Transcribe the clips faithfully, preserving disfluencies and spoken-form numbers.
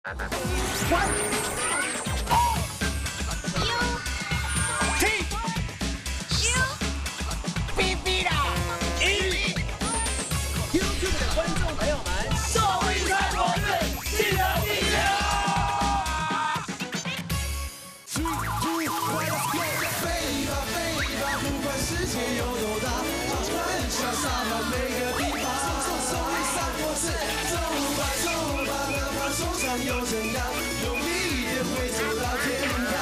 YouTube 的观众朋友们，寿一餐我是记得第六。不管世界有多大，就穿上沙发每个地方，送送你三国志，走吧走吧，哪怕受伤又怎样，用力一点会走到天堂。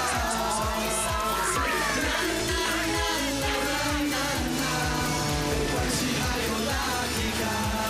没关系，还有 Lucky 卡。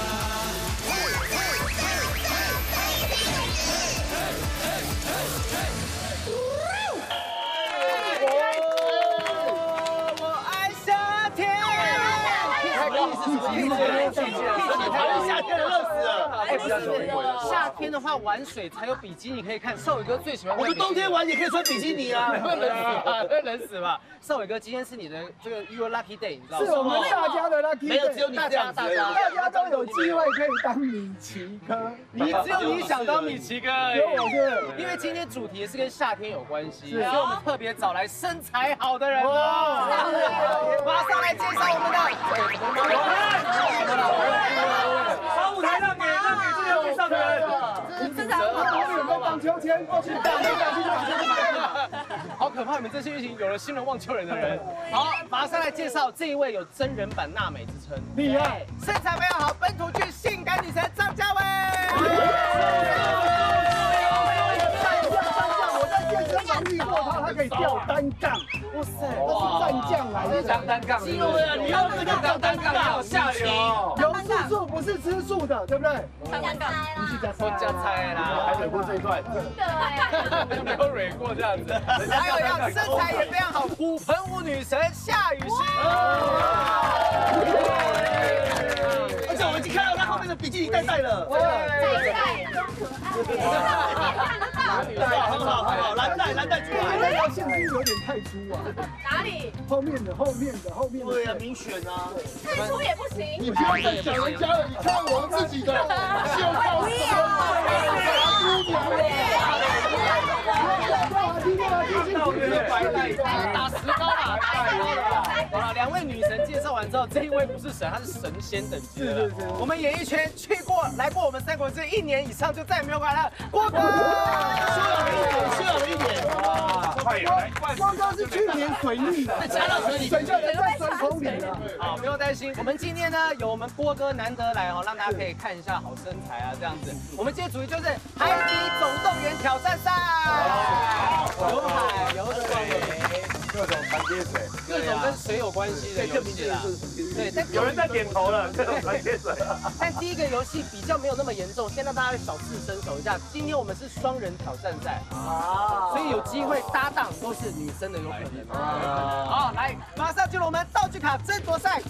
夏天热死了！ 哎，不是夏天的话，玩水才有比基尼可以看。少伟哥最喜欢。 我们冬天玩也可以穿比基尼啊， 会冷死吧？会冷死吧？少伟哥，今天是你的这个 Your Lucky Day， 你知道吗？ 是我们大家的 Lucky Day， 没有只有你这样子， 大家大家都有机会可以当米奇哥， 你只有你想当米奇哥而已。 只有我是。 因为今天主题是跟夏天有关系， 是所以我们特别找来身材好的人哦。马上来介绍我们的。 把舞台让给让给这个介绍的人。 身材好，有没有荡秋千？过去荡，过去荡，过去荡。 好可怕！你们这些一群有了新人忘旧人的人。好，马上来介绍这一位有真人版娜美之称， 厉害， 身材非常好，本土剧性感女神张嘉伟。遇过他，他可以吊单杠，哇塞，他是战将来的， 当单杠，肌肉呀，你要这个当单杠，好下流。 有吃素不是吃素的，对不对？ 加菜啦， 不是加菜， 加菜啦， 还蕊过这一段， 对， 没有蕊过这样子。还有要身材也非常好，骨盆舞女神夏雨欣。 而且我们已经看到他后面的比基尼带带了， 太帅了，多可爱，看得到。 很好很好，蓝带蓝带出来， 那条线是有点太粗啊。 哪里？ 后面的后面的后面的。 对呀，明选啊。 太粗也不行。 你不要再讲人家了，你看我们自己的秀到什么？打石膏啦！好了，两位女神介绍完之后，这一位不是神，她是神仙等级的。是是是。我们演艺圈去过、来过我们三国志一年以上，就再也没有过来了。郭哥， 修养了一点，修养了一点。 哇，快点来！ 光哥是去年水逆的， 加到水里， 水就人在水桶里了。 好，不用担心。我们今天呢，有我们郭哥难得来哦，让大家可以看一下好身材啊，这样子。我们今天主题就是海底总动员挑战赛，有海有水。 各种传接水， 各种跟水有关系的游戏啦。对，但有人在点头了，各种传接水。 但第一个游戏比较没有那么严重，先让大家小试身手一下。今天我们是双人挑战赛啊，所以有机会搭档都是女生的有可能。好，来，马上进入我们道具卡争夺赛。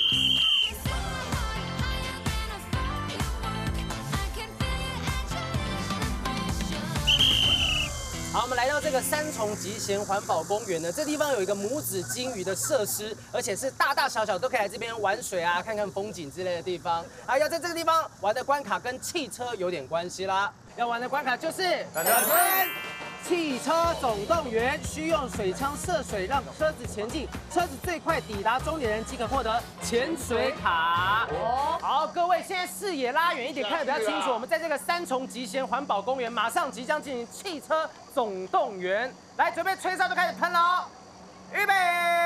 好，我们来到这个三重极贤环保公园呢，这地方有一个母子金鱼的设施，而且是大大小小都可以来这边玩水啊，看看风景之类的地方。啊，要在这个地方玩的关卡跟汽车有点关系啦。要玩的关卡就是汽车总动员，需用水枪射水让车子前进，车子最快抵达终点人即可获得潜水卡。好，各位现在视野拉远一点，看得比较清楚。我们在这个三重极贤环保公园，马上即将进行汽车总动员，来准备吹哨就开始喷了哦，预备。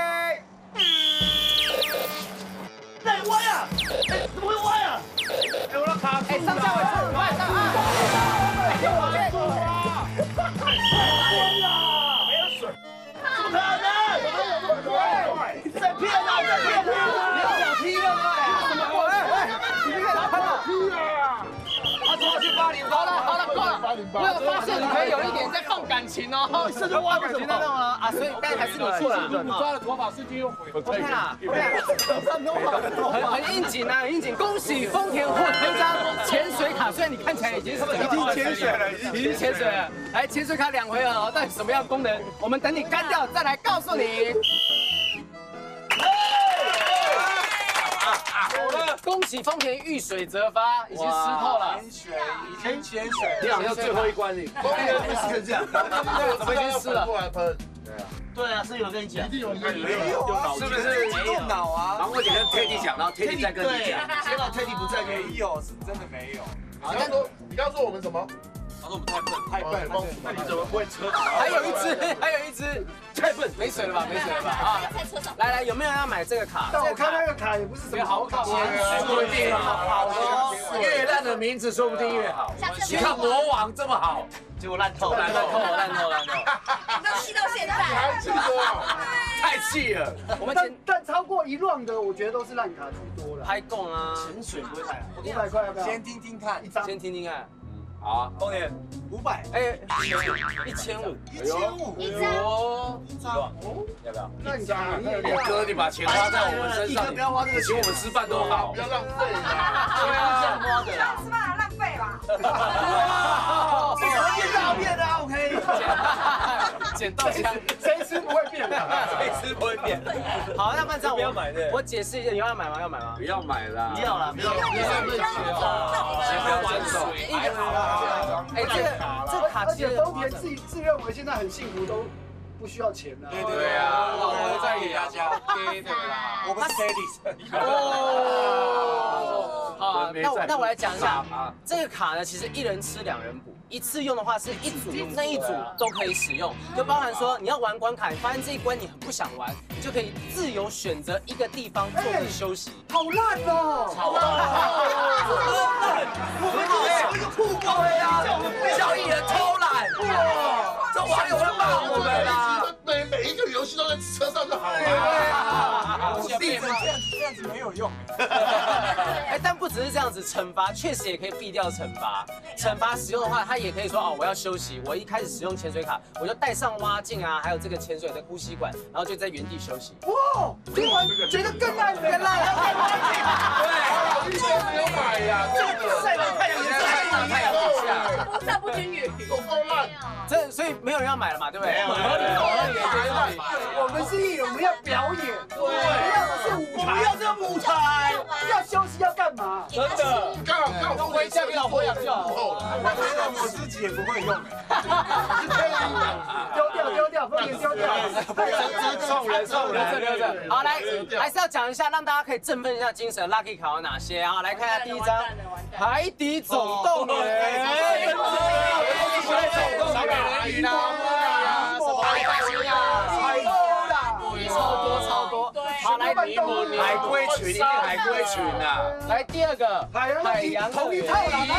哎，歪呀！哎，怎么会歪呀？ 哎，我的卡！ 哎，上下尾出五万上啊！哎，往前。 没有水， 怎么可能？哪有这么快？在骗啊！在骗啊！ 你要讲踢了哎？怎么过来？哎，你这个拿喷了！ 踢啊！ 他说去八零八， 好了好了够了！我有发现你们有一点在放感情哦， 这就挖感情在弄了啊，所以但还是你错了。 你抓了头发瞬间又回。 OK 啦 ，OK 啦，很很应景啊，很应景。恭喜丰田获得一张潜水卡，虽然你看起来已经是已经潜水了， 已经潜水了。来，潜水卡两回合哦，到底什么样的功能？我们等你干掉再来告诉你。 好了。 恭喜丰田遇水则发，已经湿透了。 潜水，以前潜水， 你好像最后一关你。 公园不是这样， 对，怎么已经湿了？ 过来喷。 对啊，是有跟你讲， 一定有没有啊， 是不是用脑啊？ 然后我姐跟 Teddy 讲，然后 Teddy 再跟你讲。 结果 Teddy 不在， 没有，是真的没有。 你刚说，你刚说我们什么？ 他说我们太笨， 太笨了， 那你怎么不会车？ 还有一只，还有一只， 太笨， 没水了吧？没水了吧？啊，来来，有没有人要买这个卡？ 但我看那个卡也不是什么好卡， 说不定好的，越烂的名字说不定越好。你看魔王这么好， 结果烂透， 烂透，烂透，烂透。 都气到现在， 还记得？ 太气了。 我们但但超过一 round 的，我觉得都是烂卡居多了。 拍供啊， 潜水不会太好。 五百块要不要？ 先听听看， 一张。 先听听看。 好啊，丰田五百， 哎，一千五， 一千五， 一张哦， 一张， 要不要？ 烂卡，你也哥，你把钱花在我们身上， 不要花这个钱， 请我们吃饭都好不。要浪费啦！ 对啊， 花的啦。 吃饭浪费吧？ 哇， 这怎么变大变的啊 ？OK， 捡到枪， 谁吃不会变的。 谁吃不会变。 好，那慢这样不要买的我解释一下，你要买吗？要买吗？ 不要买啦， 不要啦，不要，不要，不要， 先不要玩手。 还好啦。哎，这个这个卡而且其实丰田自自认为现在很幸福，都不需要钱啊。 对对啊， 我在给大在给大家家 OK 的啦，我们是 Teddy。 哦，好，那我那我来讲一下，这个卡呢，其实一人吃两人补，一次用的话是一组那一组都可以使用，就包含说你要玩关卡，你发现这一关你很不想玩，你就可以自由选择一个地方坐着休息。 好烂哦！ 好烂， 我们就是一个酷狗呀， 交易人偷懒，这网友会骂我们啦。 每每一个游戏都在车上就好了。 我闭着这样这样子没有用。 哎，但不只是这样子，惩罚确实也可以避掉惩罚。惩罚使用的话，它也可以说哦，我要休息。我一开始使用潜水卡，我就带上蛙镜啊，还有这个潜水的呼吸管，然后就在原地休息。 哇，听完觉得更烂，更烂，要更烂。 对，以前没有买呀，这个晒完太阳也晒完太阳底下， 肤色不均匀， 够够烂。 这所以没有人要买了嘛，对不对？ 合理合理我们是艺人，我们要表演，我们要的是舞我们台， 要这个舞台， 要休息要干嘛？ 真的。 刚好刚好回家给老婆养就好。 我自己也不会用。 丢掉丢掉，丰田丢掉。 送人送人，留着留着。好，来，还是要讲一下，让大家可以振奋一下精神。Lucky 卡有哪些啊？来看一下第一张，海底总动员。 小美人鱼啦， 超多超多。好，来海龟群，一定海龟群啊！ 来第二个海洋同一乐园。 套啦，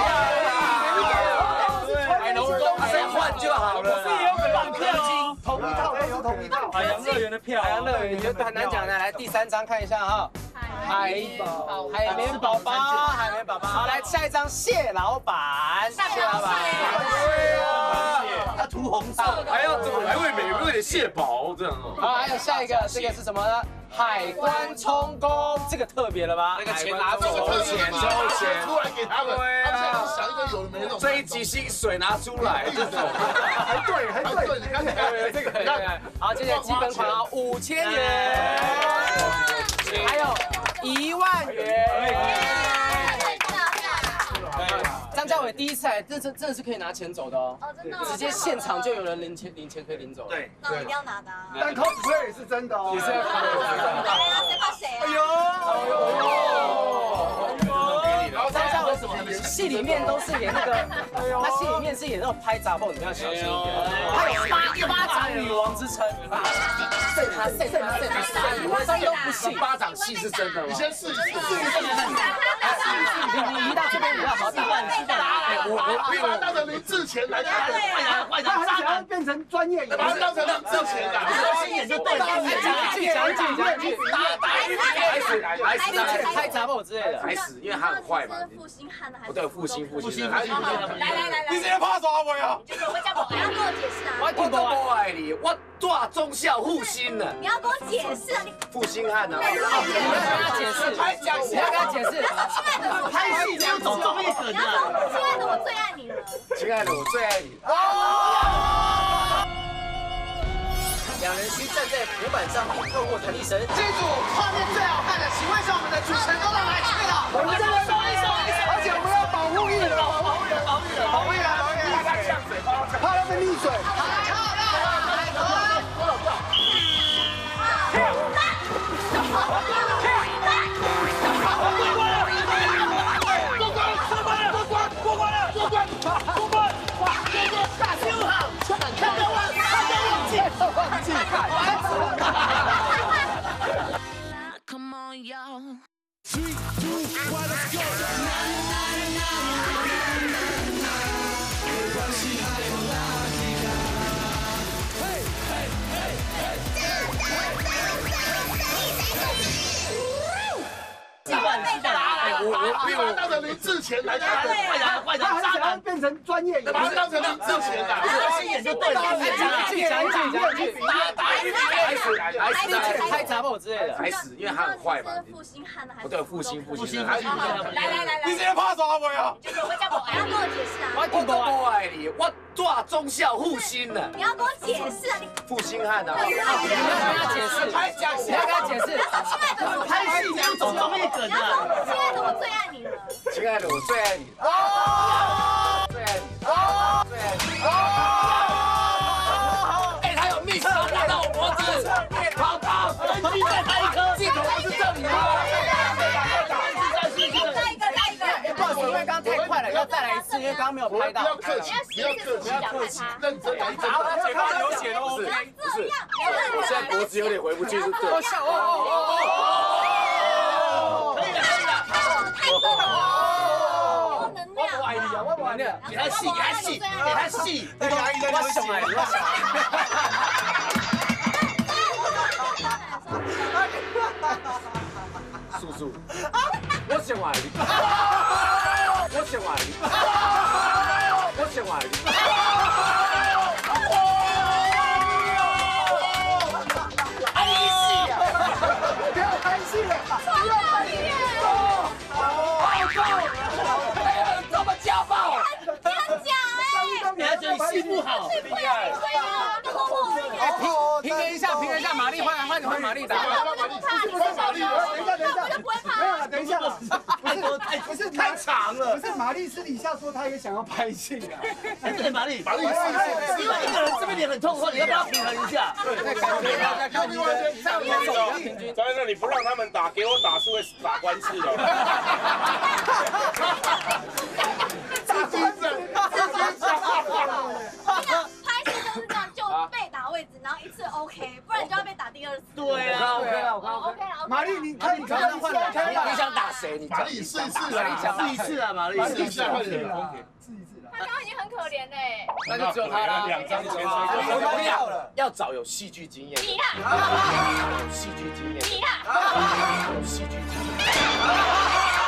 海龙宫再换就好了。 绑票金， 同一套都是同一套。 海洋乐园的票， 海洋乐园就很难讲的。来第三张看一下哈，海宝海绵宝宝，海绵宝宝。好，来下一张蟹老板，蟹老板。 它涂红色， 还要还会美味的蟹堡这样哦。 好，还有下一个，这个是什么呢？海关充公，这个特别了吧？ 那个钱拿走， 抽钱抽钱出来给他们，他们现在想一个有的没的。 这一集薪水拿出来，这种还对还对， 对， 你看这个，好，接着基本款啊，五千元，还有一万元。张家伟第一次来，这真真的是可以拿钱走的哦， 哦，真的。 直接现场就有人领钱，领钱可以领走。 对， 那我一定要拿的啊。 但 cosplay 也是真的哦。 也是要看的。 来啊，谁怕谁啊？ 然后张家伟什么？戏里面都是演那个，他戏里面是演那种拍杂报，你们要小心一点。他有巴巴掌女王之称，射他射他射他杀你，我真都不信。 巴掌戏是真的吗？ 你先试一试。 你你移到这边比较好打。 我我把它当成林志前来看， 他很想要变成专业演把它员。 当成林志前打。 先演就对了， 讲一句讲一句讲一句， 打打来死来死来死， 拍杂报之类的。 来死，因为他很坏嘛。 负心汉的还是？ 不对，复兴复兴。 来来来来， 你今天怕抓我呀？ 就是我讲，你要跟我解释啊！ 我都不爱你，我大忠孝复兴呢。 你要跟我解释啊！你复兴汉呢？ 你要跟他解释，你要跟他解释。 亲爱的， 拍戏就总中一梗你要说，亲爱的，我最爱你了。 亲爱的，我最爱你。 两人需站在在浮板上，并透过弹力绳。 这组画面最好看的，请问一下我们的主持人都到哪里去了？ 我们这边收一收一收，而且我们要保护艺人，保护艺人，保护艺人，保护艺人，保护艺人，大家呛水，怕他们溺水。 好，好，来， Come on, y'all. Three, two, one, let's go. 没关系，还有垃圾卡。嘿，嘿，嘿，嘿。 我我你把他当成林志前来看， 坏人坏人他很想要渣男， 变成专业演把他员。 当成林志前来。 心眼就对了。 讲一句，讲一句，讲一句， 打打一还死还死开杂报之类的。 还死，因为他很坏嘛。 负心汉的还是不对，负心负心。 心来来来来， 你今天怕啥没有？ 就是我会叫我，你要跟我解释啊！ 我我不爱你，我做忠孝护心呢。 你要跟我解释啊！你负心汉啊！ 你要跟他解释，你要跟他解释。 亲爱的，我拍戏这样总容易梗你要啊！ 说亲爱的，我最爱你了。 亲爱的，我最爱你。哦，最爱你。哦，最爱你。哦，哎，他有密室打到我脖子，好痛！ 你再拍一颗， 镜头不是这里吗？ 再一个，再一个。 哎，不好意思，因为刚刚太快了，要再来一次，因为刚刚没有拍到。 不要客气，不要客气，不要客气，认真来，真好， 的。 嘴巴流血都 OK。不是，我现在脖子有点回不去，是对。 我笑，哦哦哦哦。 可以了可以了， 太多了，有能量。 我爱你啊，我不爱你。 给他戏给他戏给他戏， 我小孩，我小孩。 叔叔，我想爱你，我想爱你，我想爱你。 爱你戏啊！ 不要拍戏了。 超可怜。 怎么家暴？ 这样讲哎， 人家觉得你戏不好， 对啊，都说我一点。 平衡一下，平衡一下，玛丽换换换玛丽打。 我就不怕你是小等一下，等一下， 我就不会怕。 没有了，等一下， 太多太不是太长了。 不是玛丽私底下说她也想要拍戏啊。 对，玛丽， 把你试试， 因为一个人这边脸很痛的话，你要帮他平衡一下。 要另外一边， 平均。 在那里不让他们打，给我打是会打官司的。 自己整，自己想。 拍戏就是这样，就被打位置，然后一次 OK， 不然就要被打第二次。 对啊 ，OK 了，我看 OK 了。 玛丽，你看你看你换开吧。 你想打谁？你把你试一次啊， 试一次啊，玛丽， 试一次，快点。 试一次了。 他刚刚已经很可怜嘞。 那就只有他啦。 两张钱我跟你讲，要找有戏剧经验的， 你啦， 有戏剧经验的， 你啦。 有戏剧经验的。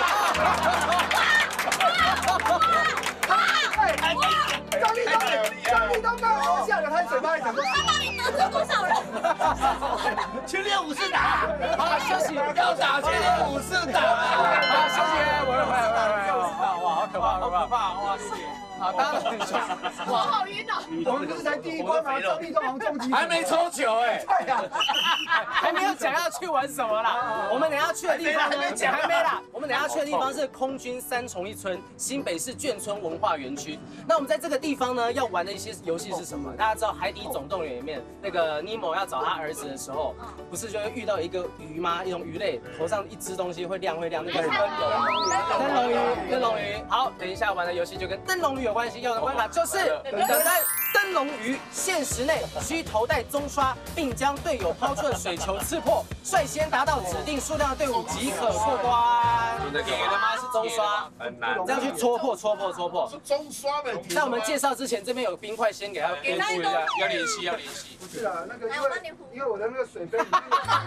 张立东，张立东刚刚下了他嘴巴里讲说， 他到底得罪多少人？ 去练武士打， 好，休息。 要打去练武士打。 好，休息。我我我我哇，好可怕，好可怕，哇塞！好，大家都很爽。 我好晕哦。 我们不是才第一关吗？张立东好像中击， 还没抽球哎。 对呀， 还没有讲要去玩什么啦。我们等下去的地方呢，还没啦。我们等下去的地方是空军三重一村新北市眷村文化园区。那我们在这个地方呢，要玩的一些游戏是什么？大家知道《海底总动员》里面那个尼莫要找他儿子的时候，不是就会遇到一个鱼吗？一种鱼类，头上一只东西会亮会亮，那个灯笼灯笼鱼，灯笼鱼。好，等一下玩的游戏就跟灯笼鱼有关系，要的关卡就是等待灯笼鱼，限时内需头戴棕刷，并将队友抛出的水球刺破，率先达到指定数量的队伍即可过关。 那个铁的吗？是棕刷， 很难。 这样去戳破、戳破、戳破。 中刷的。 在我们介绍之前，这边有冰块，先给他编注一下， 要联系，要联系。 不是啊，那个因为因为我的那个水杯里面。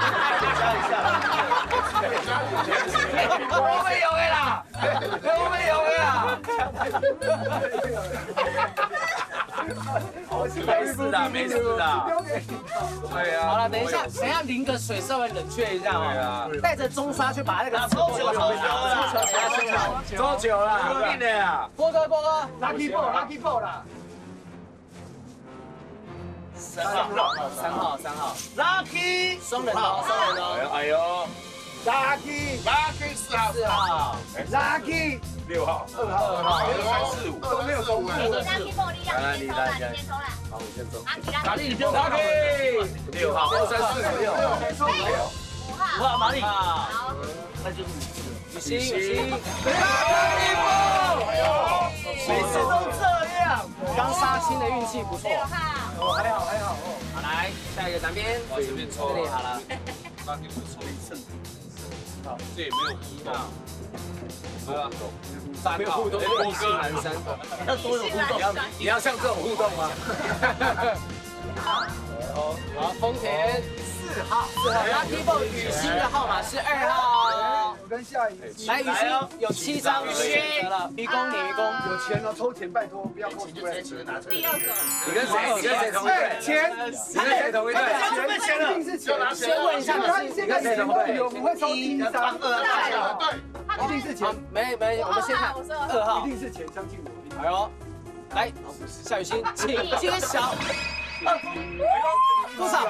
我们有的啦，我们有的啦。没事的，没事的。对啊。 好了，等一下，等一下淋个水，稍微冷却一下哦。带着棕刷去把那个抽球，抽球啦， 抽球，给他抽球， 抽球啦，一定的呀。 波哥，波哥 ，lucky ball，lucky ball 啦。 三三号，三号，三号 ，Lucky， 双人哦，双人哦。 哎呦 ，Lucky，Lucky 四号， 四号 ，Lucky 六号， 二号， 二号， 没有三四五， 都没有公布。 Lucky 帮我力量，你先抽啦，你先抽啦。 好，我先抽。 哪里你就 Lucky 六号，二三四五六， 没错，没有。 五号， 五号哪里？ 好， 那就是你吃了。 雨欣，雨欣， 每次都这样。 刚杀青的运气不错。 六号， 哦，还好还好哦。 好，来下一个南边， 我随便抽这里好了。 Lucky 我抽一次，好，这也没有互动。对啊， 没有互动，异性男生。 要多有互动。 你要你要像这种互动吗？ 好，丰田四号，四号。Lucky Boy 雨欣的号码是二号。 我跟夏雨来，雨欣有七张选择了，愚公你愚公。 有钱了，抽钱拜托，不要扣税。 第二个， 你跟谁？你跟谁同一队？ 钱， 你跟谁同一队？ 钱钱了，一定是钱。 先问一下你是现在钱都有，我们会抽第一张， 对， 一定是钱好，，没没，我们先看二号一。定是钱，相信我。 哎呦，来，夏雨欣，请揭晓。多少？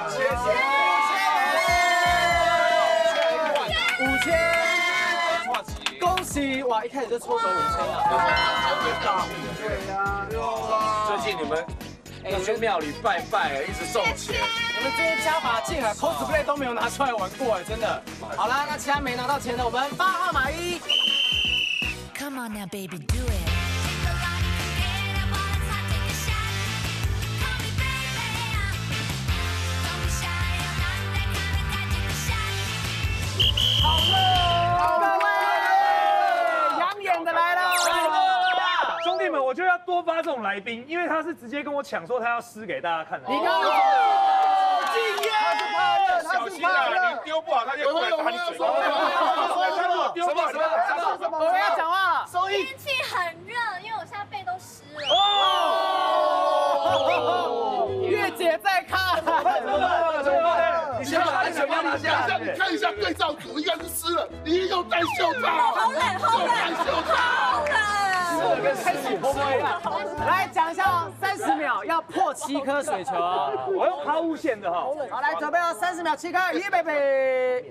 五千。恭喜！哇，一开始就抽走五千了。 对呀， 最近你们哎去庙里拜拜，一直送钱。 我们这些加把劲啊 ，cosplay 都没有拿出来玩过哎，真的。好啦，那其他没拿到钱的，我们八号码一。 Come on now, baby, do it. Hello， 各位，养眼的来了。 兄弟们，我就要多发这种来宾，因为他是直接跟我抢说他要撕给大家看的。 你看， 敬业，他是怕热，他是小心啊！ 怕热你。丢不好，他就过来打你嘴。 什么丢不好，什么什么？ 我们要讲话了。 收益天气很热，因为我现在背都湿了。 哦，月姐在看。 你先把安全帽拿下来。 你看一下对照组，应该是湿了，你又戴袖套， 好冷，好冷， 戴袖套。 好冷。 跟开水波波一样。来讲一下哦，三十秒要破七颗水球哦。 我用抛物线的哈。 好，来准备哦，三十秒七颗，预备备。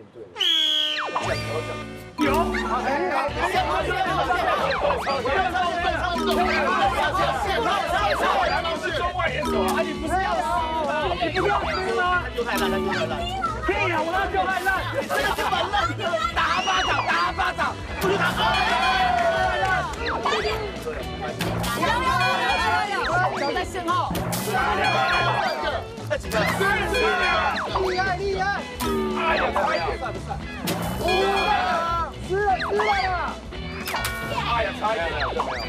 有。中外联手啊！你不是要撕？你不是要撕吗？ 就太烂了，就太烂。 屁呀！我那就太烂， 你这个就蛮烂的，打他巴掌，打他巴掌，不是打脚在线后。 那几个？ 厉害厉害！ 哎呀，快点！ 算不算？ 哇，湿了湿了！ 哎呀，差一点了，有没有？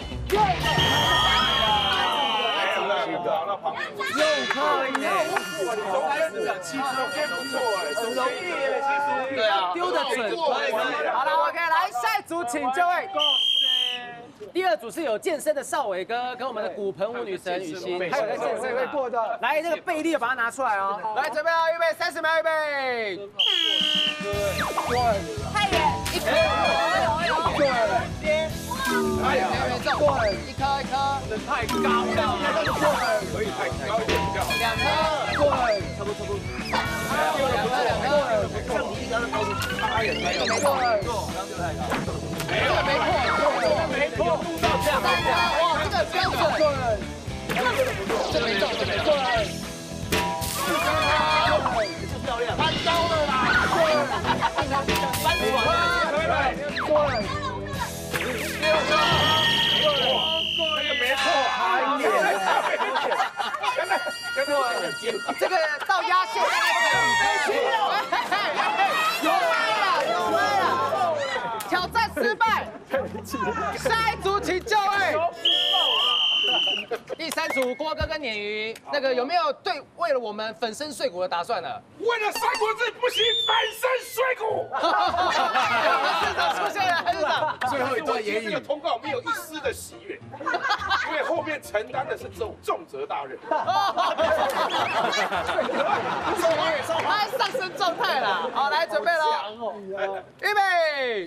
又可以， 中间七颗，中间不错哎，很容易耶，其实。 对啊， 丢得准。好了 ，OK， 来下一组，请就位。第二组是有健身的少伟哥，跟我们的骨盆舞女神雨欣，还有在健身会过的。 来，这个背力把它拿出来哦。来，准备哦，预备，三十秒，预备。 太远，一颗，有有有。 哎呀，没中，一颗一颗， 人太高了，可以太高一点比较好。 两颗， 对， 差不多差不多。 两颗两颗， 像你一刚刚高度， 哎呀，没有没错， 刚就太高。 这个没破， 没错，录到这样， 哇，这个标准，这没中，这没中， 这漂亮，太高了啦！三十万， 对， 六个，那个没错，哎这个到压线，有歪了，有歪了，挑战失败，下一组请就位。第三组郭哥跟鲶鱼，那个有没有对为了我们粉身碎骨的打算呢？ 为了三国志不惜粉身碎骨。 市长出现了，市长。 最后一段言语，这个通告没有一丝的喜悦，因为后面承担的是这种重责大任。 他上升状态了，好，来准备喽，预备，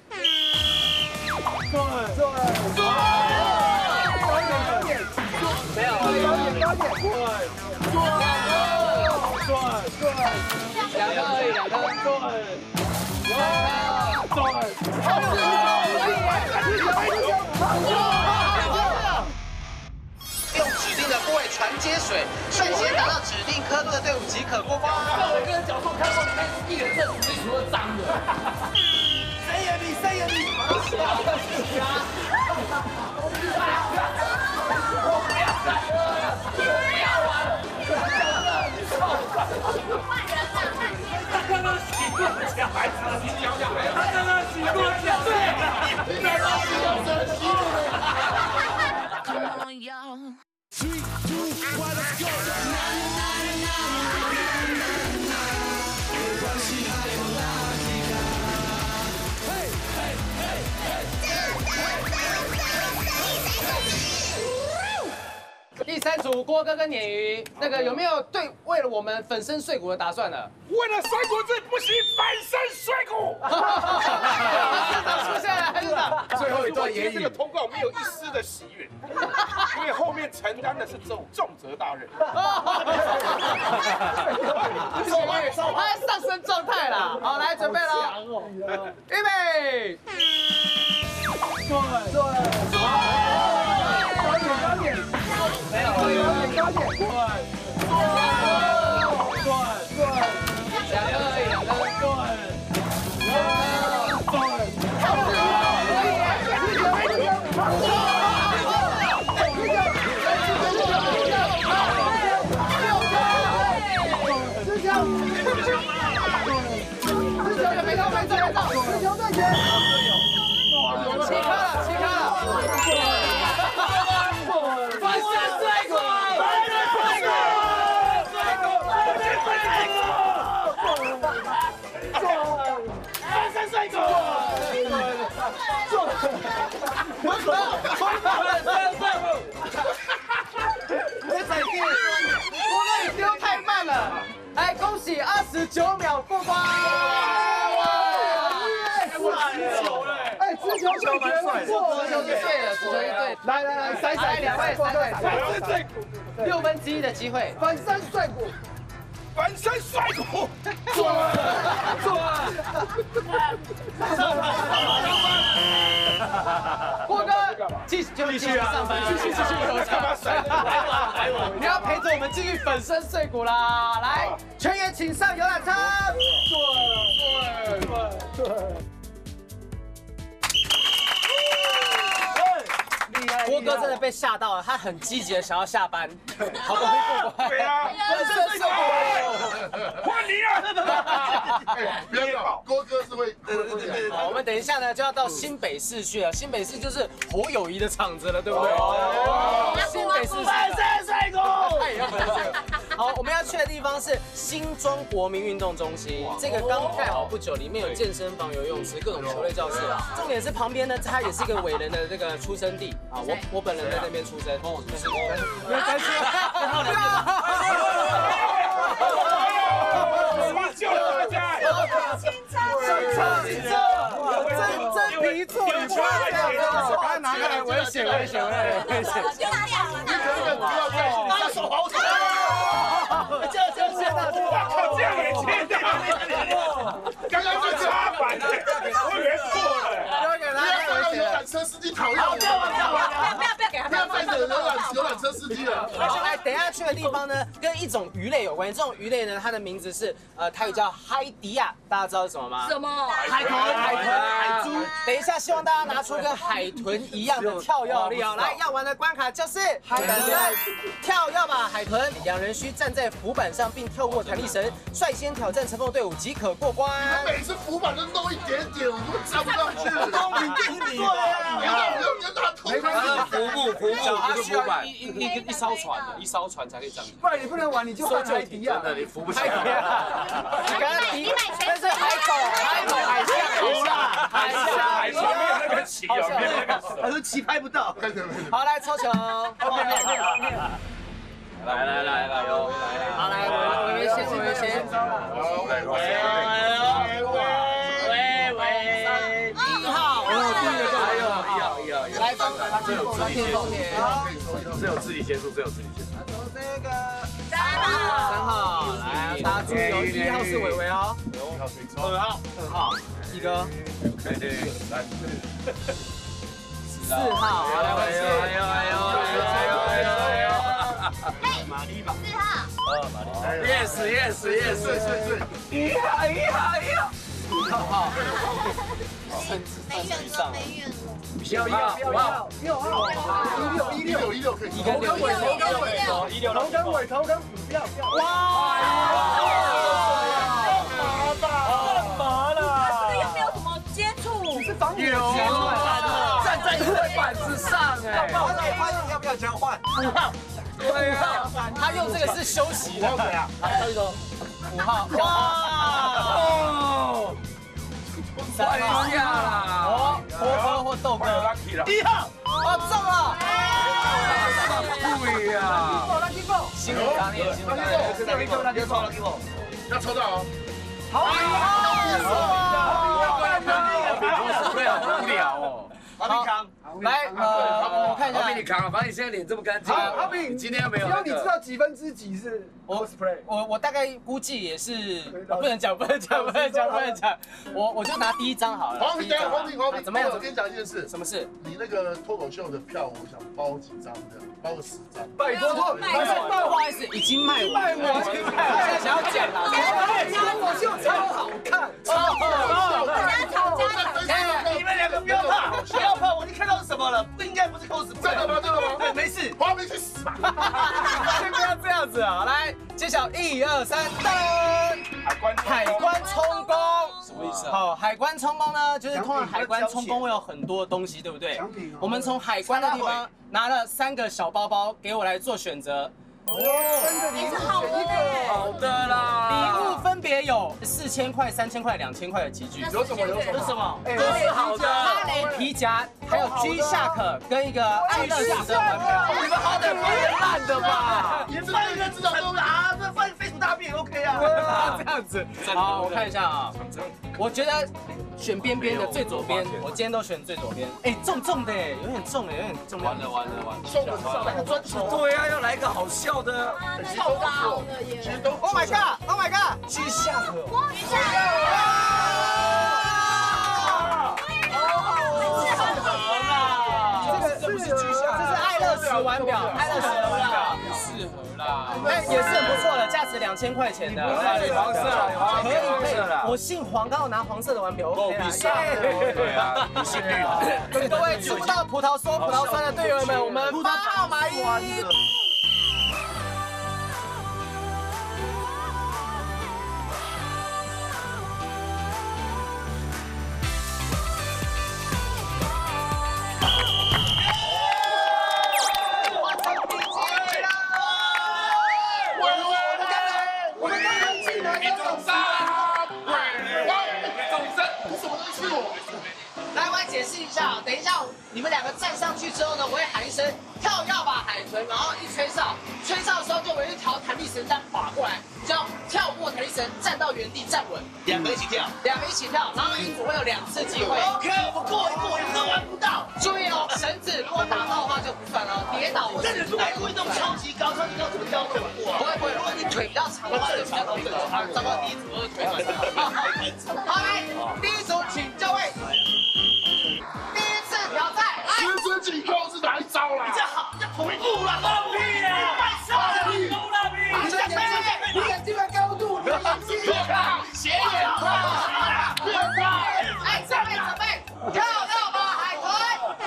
对对对， 没有， 高一点。 对，对，对， 两个而已，两个。 对，对， 用指定的部位传接水，率先达到指定刻度的队伍即可过关。 在我个人角度看到里面一人这数一数二脏的。谁也比谁也比。 他刚刚洗过脚，还是洗脚脚？他刚刚洗过脚，对，你刚刚洗过脚，洗过脚。 Three, two, one, let's go！ 没关系，还有垃圾卡。嘿，嘿，嘿， 第三组郭哥跟鲶鱼，那个有没有对为了我们粉身碎骨的打算呢？ 为了三国志不惜粉身碎骨。 市长出现了，市长。 最后一段言语，这个通告没有一丝的喜悦，因为后面承担的是重重责大任。 他上升状态了，好，来准备了，预备， 对对对，高点高点，没有高点高点，对对对， 两个而已，两个， 没到没到没到，持球对决， 七颗了，七颗了，粉身碎骨，粉身碎骨，粉身碎骨，这彩电，我给你丢太慢了，来恭喜二十九秒过关。 哎，持球对决， 足球一队了，足球一队， 来来来，甩甩两位，三位，六分之一的机会， 粉身碎骨， 粉身碎骨， 准准。 郭哥，继续就继续上班，继续继续有干嘛甩？ 你要陪着我们继续粉身碎骨啦！来，全员请上游览车。 对对对。 郭哥真的被吓到了，他很积极的想要下班，好不容易过关。 对啊， 粉身碎骨， 换你啊！ 不要搞，郭哥是会。 好，我们等一下呢就要到新北市去了，新北市就是侯友谊的场子了，对不对？新北市粉身碎骨，他也要粉身碎骨。好，我们要去的地方是新庄国民运动中心，这个刚盖好不久，里面有健身房、游泳池、各种球类教室。重点是旁边呢，它也是一个伟人的这个出生地啊，我我本人在那边出生。不要担心， 我救了大家！ 真真皮做你出来，赶快拿过来，危险危险危险危险！ 就哪里啊？ 拿手好手。 这这这哇靠，这样也切掉！刚刚是插板的，我以为错了。 交给他， 不要让游览车司机讨厌我。 不要不要不要不要给他， 不要再惹游览游览车司机了。 来，等一下去的地方呢，跟一种鱼类有关。这种鱼类呢，它的名字是呃，台语叫海迪亚，大家知道是什么吗？ 什么？ 海豚，海豚，海猪。等一下，希望大家拿出跟海豚一样的跳跃力哦。来，要玩的关卡就是海豚跳跃吧，海豚。两人需站在浮板上并跳过弹力绳，率先挑战乘风队伍即可过关。 每次浮板都弄一点点，我都插不上去。 公平就是你的。 别让我用跟他同没关系，浮木浮木不是浮板，一一一一艘船，一艘船才可以这样。 不然你不能玩，你就换海迪啊。 真的，你浮不起来。 你刚刚提，但是海狗，海狗，海象，海象， 海象没有那个旗哦，没有那个手。 他说旗拍不到。 好，来抽球。 来来来来，有来好，来，我们先，我们先。 喂喂， 一号， 还有一号一号一号， 来，放， 这有自己结束，这有自己结束，这有自己结束。 注意哦，一号是伟伟哦， 一号谁抽？ 二号，二号，一哥， 对对，三四号，来，我去，哎呦哎呦哎呦哎呦哎呦哎呦， 嘿， 玛丽吧， 四号， 哦，玛丽 yes yes yes， 是是是， 一号一号一号， 六号， 没远了，没远了。 不要要不要， 六号，一六一六一六可以。 一跟六， 一六一六一六， 一六头跟尾，头跟尾，不要不要。 哇！ 干嘛啦？ 他是不是又没有什么接触？ 你是防有站在一块板子上哎， 要要不要交换？ 五号，对啊，他用这个是休息的。 谁啊？ 来，赵一中，五号，哇！三号下啦， 哦，波哥或豆哥， lucky 了， 一号，哦，中了， 对呀， 辛苦他，你也辛苦他， 别抽了，给我。 要抽到哦。 好， 对啊，无聊哦。 阿炳扛， 来，呃，我看一下， 好比你扛，反正你现在脸这么干净， 好，阿炳， 你今天又没有只要你知道几分之几是 cosplay， 我我大概估计也是，不能讲，不能讲，不能讲，不能讲，我我就拿第一张好了。 黄平，等下黄平，黄平， 怎么样？ 我跟你讲一件事， 什么事？ 你那个脱口秀的票，我想包几张的，包个十张。 拜托托， 不是，不好意思，已经卖完，卖完，现在想要讲了， 脱口秀超好看， 超好， 大家吵架， 你们两个不要怕，不要怕，我已经看到是什么了，不应该不是 cosplay。 真的吗？真的吗？ 对，没事。 黄平去死吧！ 先不要这样子啊！来，揭晓，一二三，噔！ 海关海关充公， 什么意思啊？ 好，海关充公呢，就是通常海关充公会有很多东西，对不对？我们从海关的地方拿了三个小包包给我来做选择。 哦，真的，你是好的耶。 好的啦， 礼物分别有四千块、三千块、两千块的集具。 有什么有什么？ 这是什么？ 哎， 哈雷好的哈雷皮夹，还有 G Shock 跟一个爱乐使的门票。 你们好歹放点烂的吧。 你放一个至少都啊，这放飞鼠大便 OK 啊。 这样子，好，我看一下啊，我觉得选边边的最左边，我今天都选最左边。哎，重重的，有点重哎，有点重。 完了完了完了， 送的上那个专辑， 对呀，要来个好笑的。 啊，那超高的耶！ 其实都 Oh my god! Oh my god! 去下河。 哇，你下这个这不是巨象，这是爱乐使腕表，爱乐使的腕表，适合啦。哎，也是很不错的，价值两千块钱的。 黄色了，黄可以可以，我姓黄，刚好拿黄色的腕表。 够必上。对啊，不姓绿。 各位吃不到葡萄说葡萄酸的队员们，我们八号买一。来，我来解释一下，等一下你们两个站上去之后呢，我会喊一声跳跃吧海豚，然后一吹哨，吹哨的时候就有一条弹力绳这样划过来，就要跳过弹力绳，站到原地站稳， 两个一起跳， 两个一起跳，然后一组会有两次机会。 OK，我过一过，一个玩不到。 注意哦，绳子如果打到的话就不算哦，跌倒我但是如果故意弄超级高，超级高怎么跳不过？ 不会不会，如果你腿比较长的话就比较容易走。糟糕，第一组都是腿短的。好，来，第一组请就位。第一次挑战， 学生警告是哪一招啦？ 这好，这同步了，放屁啊！卖笑了，狗了屁！ 你的眼睛，你眼睛的高度，你的眼睛。 斜眼看， 别看， 哎，准备准备，跳跃吧海豚！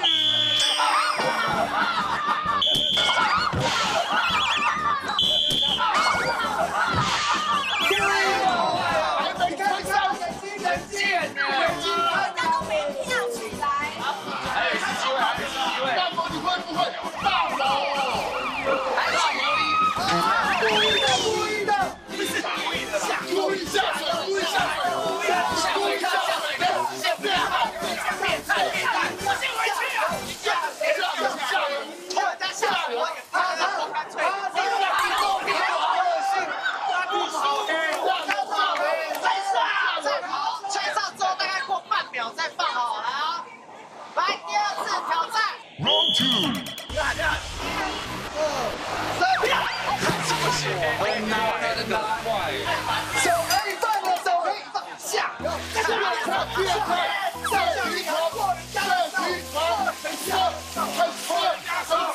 还没开上， 真贱呢！ 大家都没跳起来。 还有一次机会，还有一次机会。 大哥你会不会大佬？ 来到魔力， 故意的，故意的。 不是故意的啦， 故意下水，故意下水， 故意下水，下水，下水，变态，变态，变态，我先回去啊！ 下水，下水， 拖人家下水，我也怕他多干脆。再跑，吹哨之后大概过半秒再放好，好。来第二次挑战。 Round two， 不行，我拿他的脑坏。 第二个，上集团，上集团，很帅，很帅，很帅。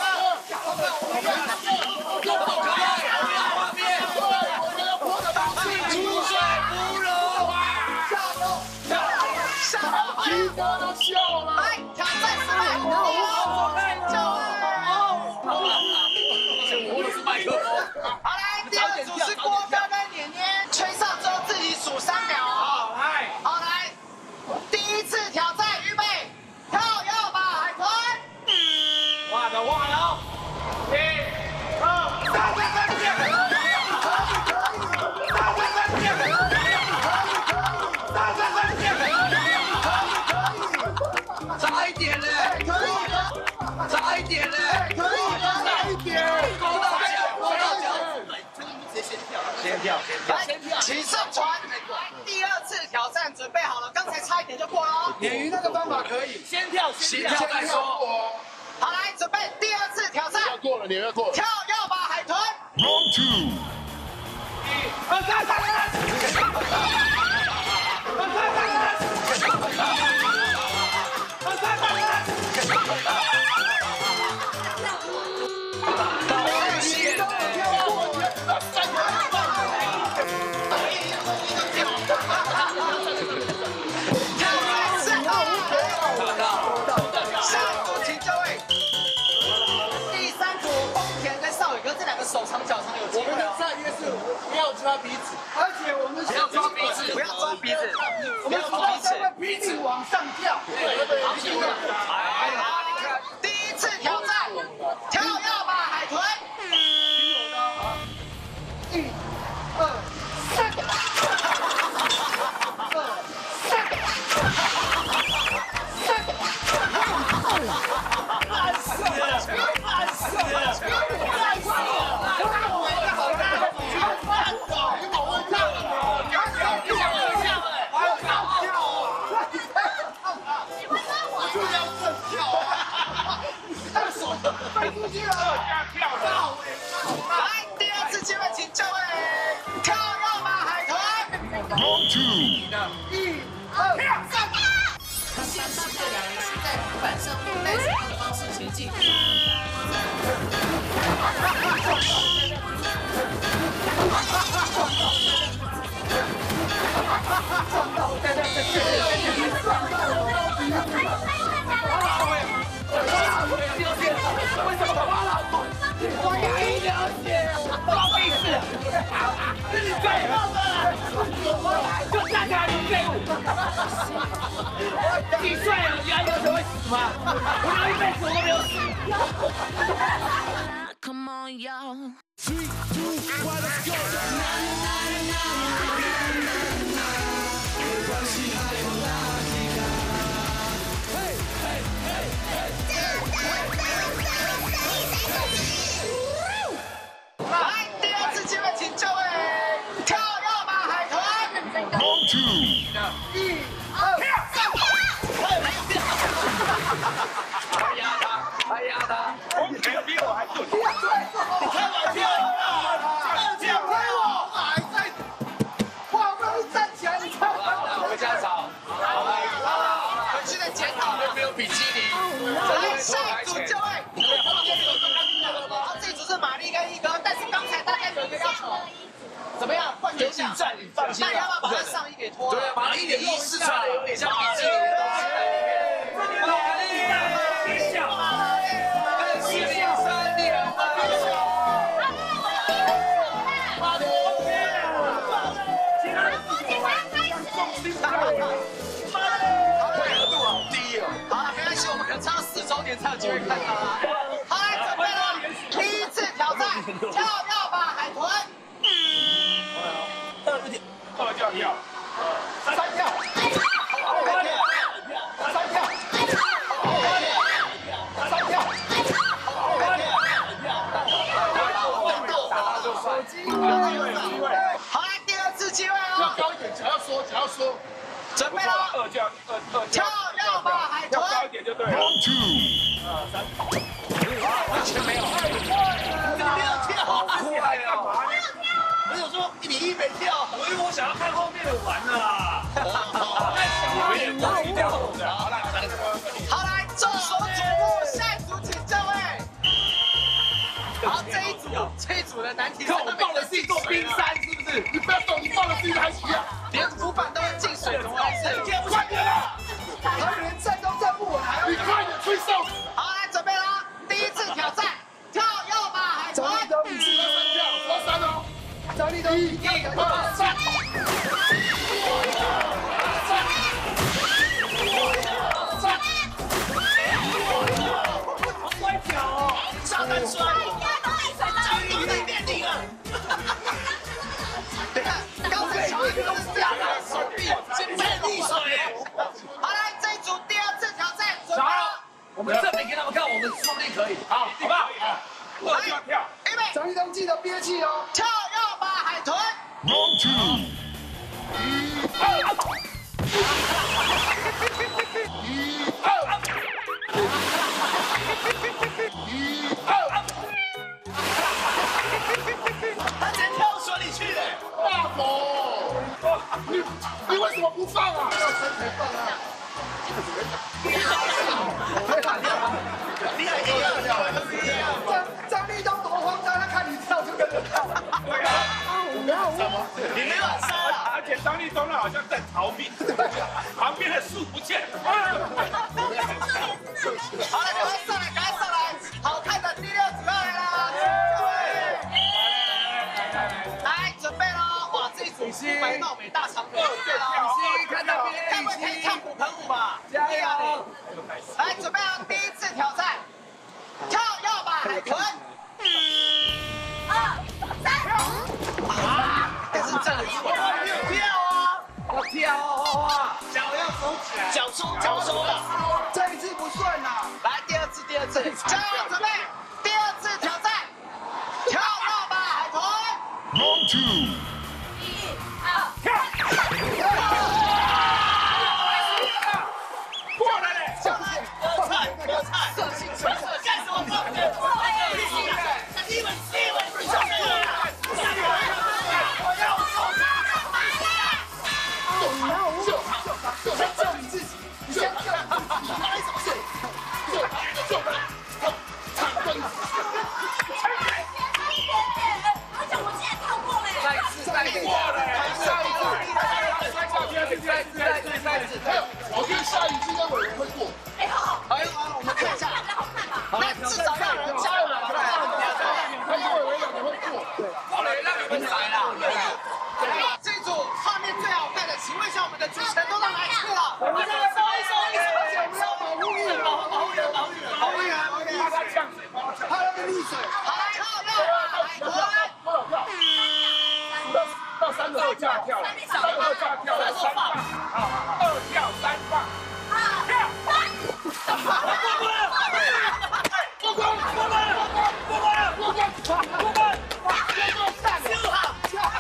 先跳，先跳，先跳！ 起上船，第二次挑战准备好了，刚才差一点就过了哦。 鲶鱼那个方法可以，先跳，先跳再说。 好，来准备第二次挑战。 要过了，你要过了。 跳要把海豚。 Round two。 一、二、三、三、 手长脚长有机会哦。 战略是不要抓鼻子， 而且我们不要抓鼻子，不要抓鼻子， 我们抓鼻子往上跳。 对，好，第一次挑战，跳要把海豚。 一、二、三。烂死了！烂死了！烂死了！飞出去了！到位！ 来，第二次机会，请就位，跳要把海豚。 Round two。 一、二、三。 现实的两人是在浮板上用带绳的方式前进。 为什么花了？我给你了解，关我屁事！这是最后的，就站起来，你废物！你帅了，你还有谁会死吗？我留一辈子我都没有死。 Come on, y'all. Three, two, one, let's go. 没关系，还有垃圾卡。嘿，嘿，嘿，嘿。 来，第二次机会，请就位，跳要把海豚。 Round two。 一、二、三。还压他，还压他。 我你比我还准。 你开玩笑了，这样推我，还在，话不容易站起来，你看。 回家吵。 回去再检讨。 没有比基尼。 来，下一组就位。好，这组是玛丽跟一哥，但是刚才大家有一个要求，怎么样？换选项。 战，你放心。 那要不要把他上衣给脱了？ 对，玛丽的仪式穿的有点像比基尼的东西。玛丽，你想吗？跟西林森林吗？ 好了，没关系，我们可能差到四周年才有机会看到啊。好，来准备了，第一次挑战，跳要把海豚。 二跳跳， 三跳，三跳，三跳， 好，来第二次机会要哦， 高一点，脚要缩，脚要缩。 准备了， 二跳二二跳要把海豚。 高一点就对了。 Round two。 完全没有。 你没有跳， 好快啊！ 我有说你一没跳， 因为我想要看后面的玩的啦。 好来，众所瞩目，下一组请这位。好，这一组这一组的难题， 看我抱的是一座冰山，是不是？ 你不要动，你抱的自己还行啊！ 连浮板都会进水，怎么回事？ 快点啦！ 他们连站都站不稳，还要你快点吹哨子！ 好，来准备啦！第一次挑战，跳跃吧海豚！ 张立东，你是三跳，我三哦。 张立东，一、二、三。 摔跤哦！ 超难摔！张立东在垫底了。等下，刚才小雨都是这样的，手臂先被溺水。好，来这一组第二次挑战，准备了。 我们证明给他们看，我们说不定可以。好，第八， 二跳跳， 预备， 张立东记得憋气哦。 跳跃吧海豚！ Round two， 一、二，一、二，一、二， 他直接跳水里去了。 大佛，你你为什么不放啊？要生才放啊！ 你很硬啊！ 张张立东多慌张，他看你跳就跟着跳。 对啊， 什么？ 你没有杀啊！ 而且张立东呢好像在逃命，旁边的树不见了。 好了，赶快上来，赶快上来！好看的第六组要来啦！来，准备喽！哇，这一组是白貌美大长腿，对了，看到该不会可以跳虎盆舞吧？ 加油！ 来，准备好第一次挑战，跳跃吧海豚！二三，啊！但是这里没有跳啊！ 要跳啊！ 脚要收起来，脚收脚收了。 这一次不算啦。 来，第二次，第二次，加油，准备，第二次挑战，跳跃吧海豚！ Round two， 一、二、 过来嘞！ 上来，菠菜，菠菜，色情色色，干什么？你们你们上来了！我要受救救先救你自己，你先救你自己，拍什么事？救救他，他他笨死！ 而且我现在跳过了耶！ 再次，再次， 过来， 下一次， 再下第二次，再再再再次。 还有，我觉得下一季跟伟人会过。 哎，好好， 哎呦，我们看一下， 看着好看吧？ 那至少要有人加入了， 他跟伟人两个会过。 过来让你们来啦！ 这组画面最好看的，请问一下我们的主持人都到哪里去了？ 我们这个收一收一收，而且我们要保护你，保护保护人，保护人，保护人，OK。 帮他呛水，帮他呛水。 怕那个溺水。 好，来，跳跃吧海豚！ 到三个二架跳了，三二架跳了，三棒，好，二跳三棒，跳， 过关了！过关了！过关了！过关了！过关！过关！ 十五号，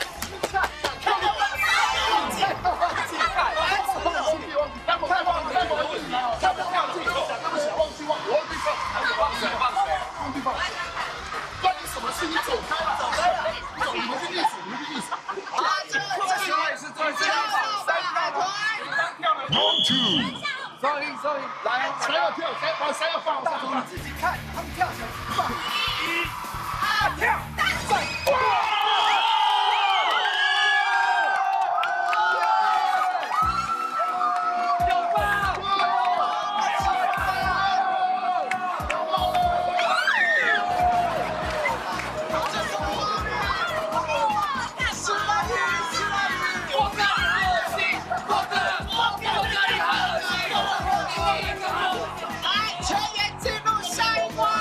关你什么事？你走开了，走开了，你们去历史，你们去历史。 好，这个这个也是最最好的海豚。 三跳了， Round two， 收音收音，来， 三要跳，三把三要放大头你上。 自己看，他们跳起来放。 一、二跳， 有吧？ 我靠，恶心！我的，我靠，你好恶心！来，全员进入下一关。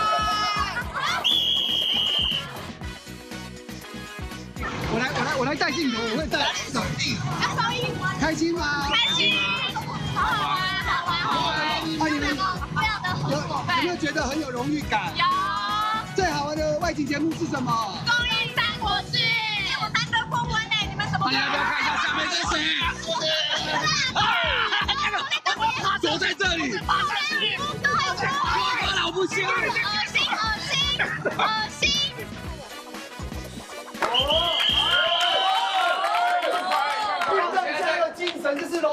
我来我来我来带镜头，我会带。 要收音， 开心吗？ 开心，好好玩，好玩，好玩。 啊你们非常的合有作， 有没有觉得很有荣誉感？ 有最好玩的外景节目是什么？ 公益三国志，我难得封文哎，你们怎么？ 大家不要看一下下面是谁？躲在这里，我老不行。 恶心，恶心，恶心！ 运动家的精神就是荣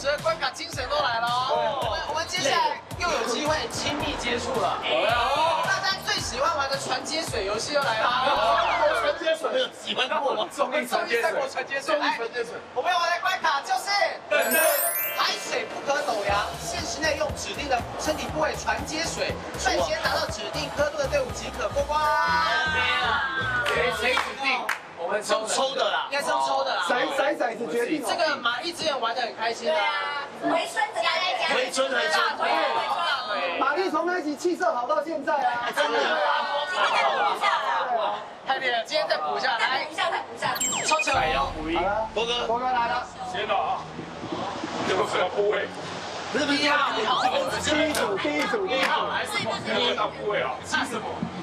十的关卡精神都来了哦。我们我们接下来又有机会亲密接触了。大家最喜欢玩的传接水游戏又来了。 传接水有喜欢过吗？ 综艺传接水，传接水，来，我们要玩的关卡就是海水不可陡洋，限时内用指定的身体部位传接水，率先达到指定刻度的队伍即可过关。 谁谁指定？我们抽抽的啦， 应该是用抽的啦。 骰骰骰子决定。 这个玛丽之前玩的很开心啊。 回春加来加。 回春回春。 玛丽从那一集气色好到现在啊， 真的。今天再补一下啦。 太厉害了，今天再补一下，来， 补一下，再补一下。 抽球。 海洋补一。波哥， 波哥来了。 先了啊！这个什么部位？ 不是不是一号，一号， 第一组，第一组，第一组。 还是第一大部位啊？是什么？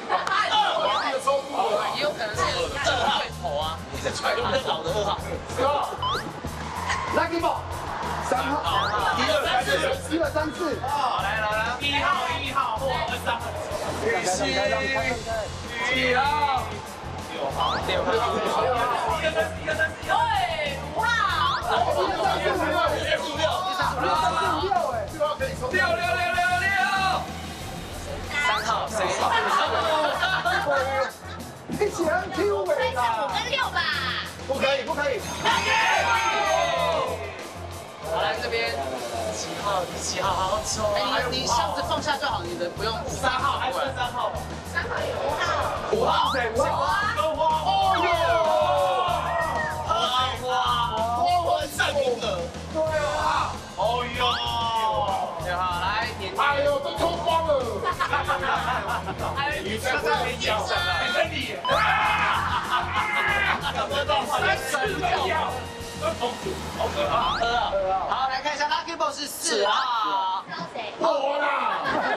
也有可能是二号头啊， 你在踹我们老的二号。 四号 Lucky Ball， 三号， 一二三四， 一二三四。 好，来来来，一号一号或二三号。 开张开张开张。 七号，六号，六号，一个三四，一个三四，对，五号， 一二三四五六， 一二五六， 一二三四五六，哎， 六号可以抽。 六六六六六。三号，谁？ 一起来 Q 尾啦！ 五跟六吧。 不可以，不可以。 好，来这边七号，七号，好好抽。 哎，你你箱子放下就好，你人不用。 三号，还剩三号。 三号有五号。 五号， 谁？五号。 都花。哦哟！花花，花花上名额。 对啊。 哦哟！ 六号来，点哎呦，都抽光了。 你刚才没讲，还真你。怎么到三次都要？好可怕！ 二号，好，来看一下 Lucky Ball 是四号。 抽谁？ 我啦！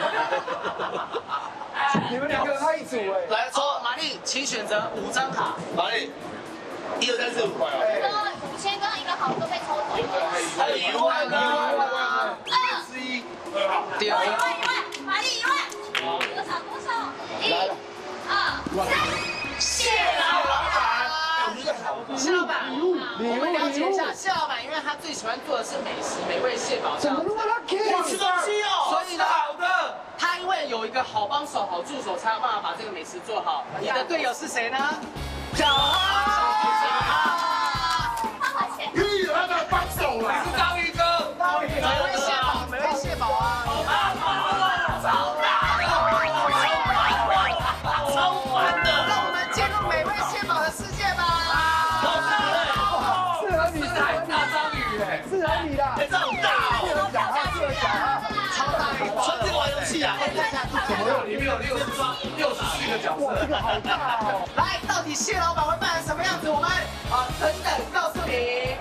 你们两个他一组哎。 来抽玛丽，请选择五张卡。 哪里？一二三四五块啊！ 说五千跟一个好都被抽走了。 还有一万呢！ 二。 十一。 二号。 第二一万一万，玛丽一万。多少多少？一、二、三。谢老板。谢老板，我们了解一下，谢老板，因为他最喜欢做的是美食、美味蟹堡这样子。 我吃东西哦， 所以呢， 好的。 他因为有一个好帮手、好助手，才有办法把这个美食做好。你的队友是谁呢？小哈。 屁，他的帮手啦！ 是章鱼哥， 美味蟹堡，美味蟹堡啊！ 超大的，超烦的。 让我们进入美味蟹堡的世界吧！ 适合你，适合你， 大章鱼哎， 适合你啦。 这好大适合小哈，适合小哈。 超大一包， 纯这个玩游戏啊！ 怎么里面有六十双、六十四个角色？ 哇，这个好大哦！ 来，到底蟹老板会扮成什么样子？我们啊，等等告诉你。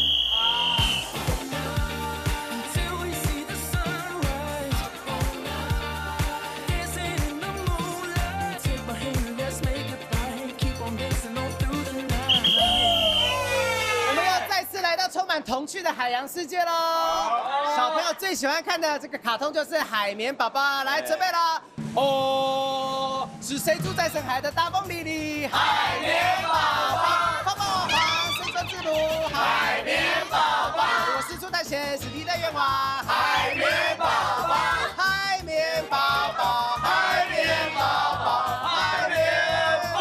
充满童趣的海洋世界喽！小朋友最喜欢看的这个卡通就是海绵宝宝，来准备了哦！是谁住在深海的大风里里？海绵宝宝，泡泡王生存之路，海绵宝宝，我是朱大贤，是你的愿望，海绵宝宝，海绵宝宝，海绵宝宝，海绵宝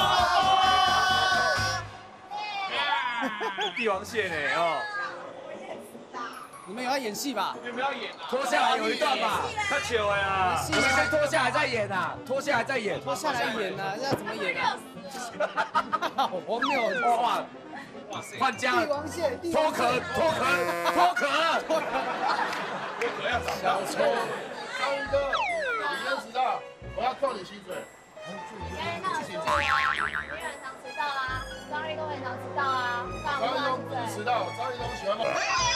宝。 帝王蟹呢？哦。 你们有要演戏吧？ 你们要演啊？ 脱下来有一段吧，太糗了呀！ 戏我们先脱下来再演呐，脱下来再演， 脱下来演啊，这要怎么演啊？好荒谬！ 哇哇塞，换家帝王蟹， 脱壳脱壳脱壳脱壳， 脱壳要长小抽。 章鱼哥，你先迟到，我要扣你薪水。 别人那有说啊，别人常迟到啊，张立东也常迟到啊，干章鱼嘛东不是迟到，章鱼东喜欢我。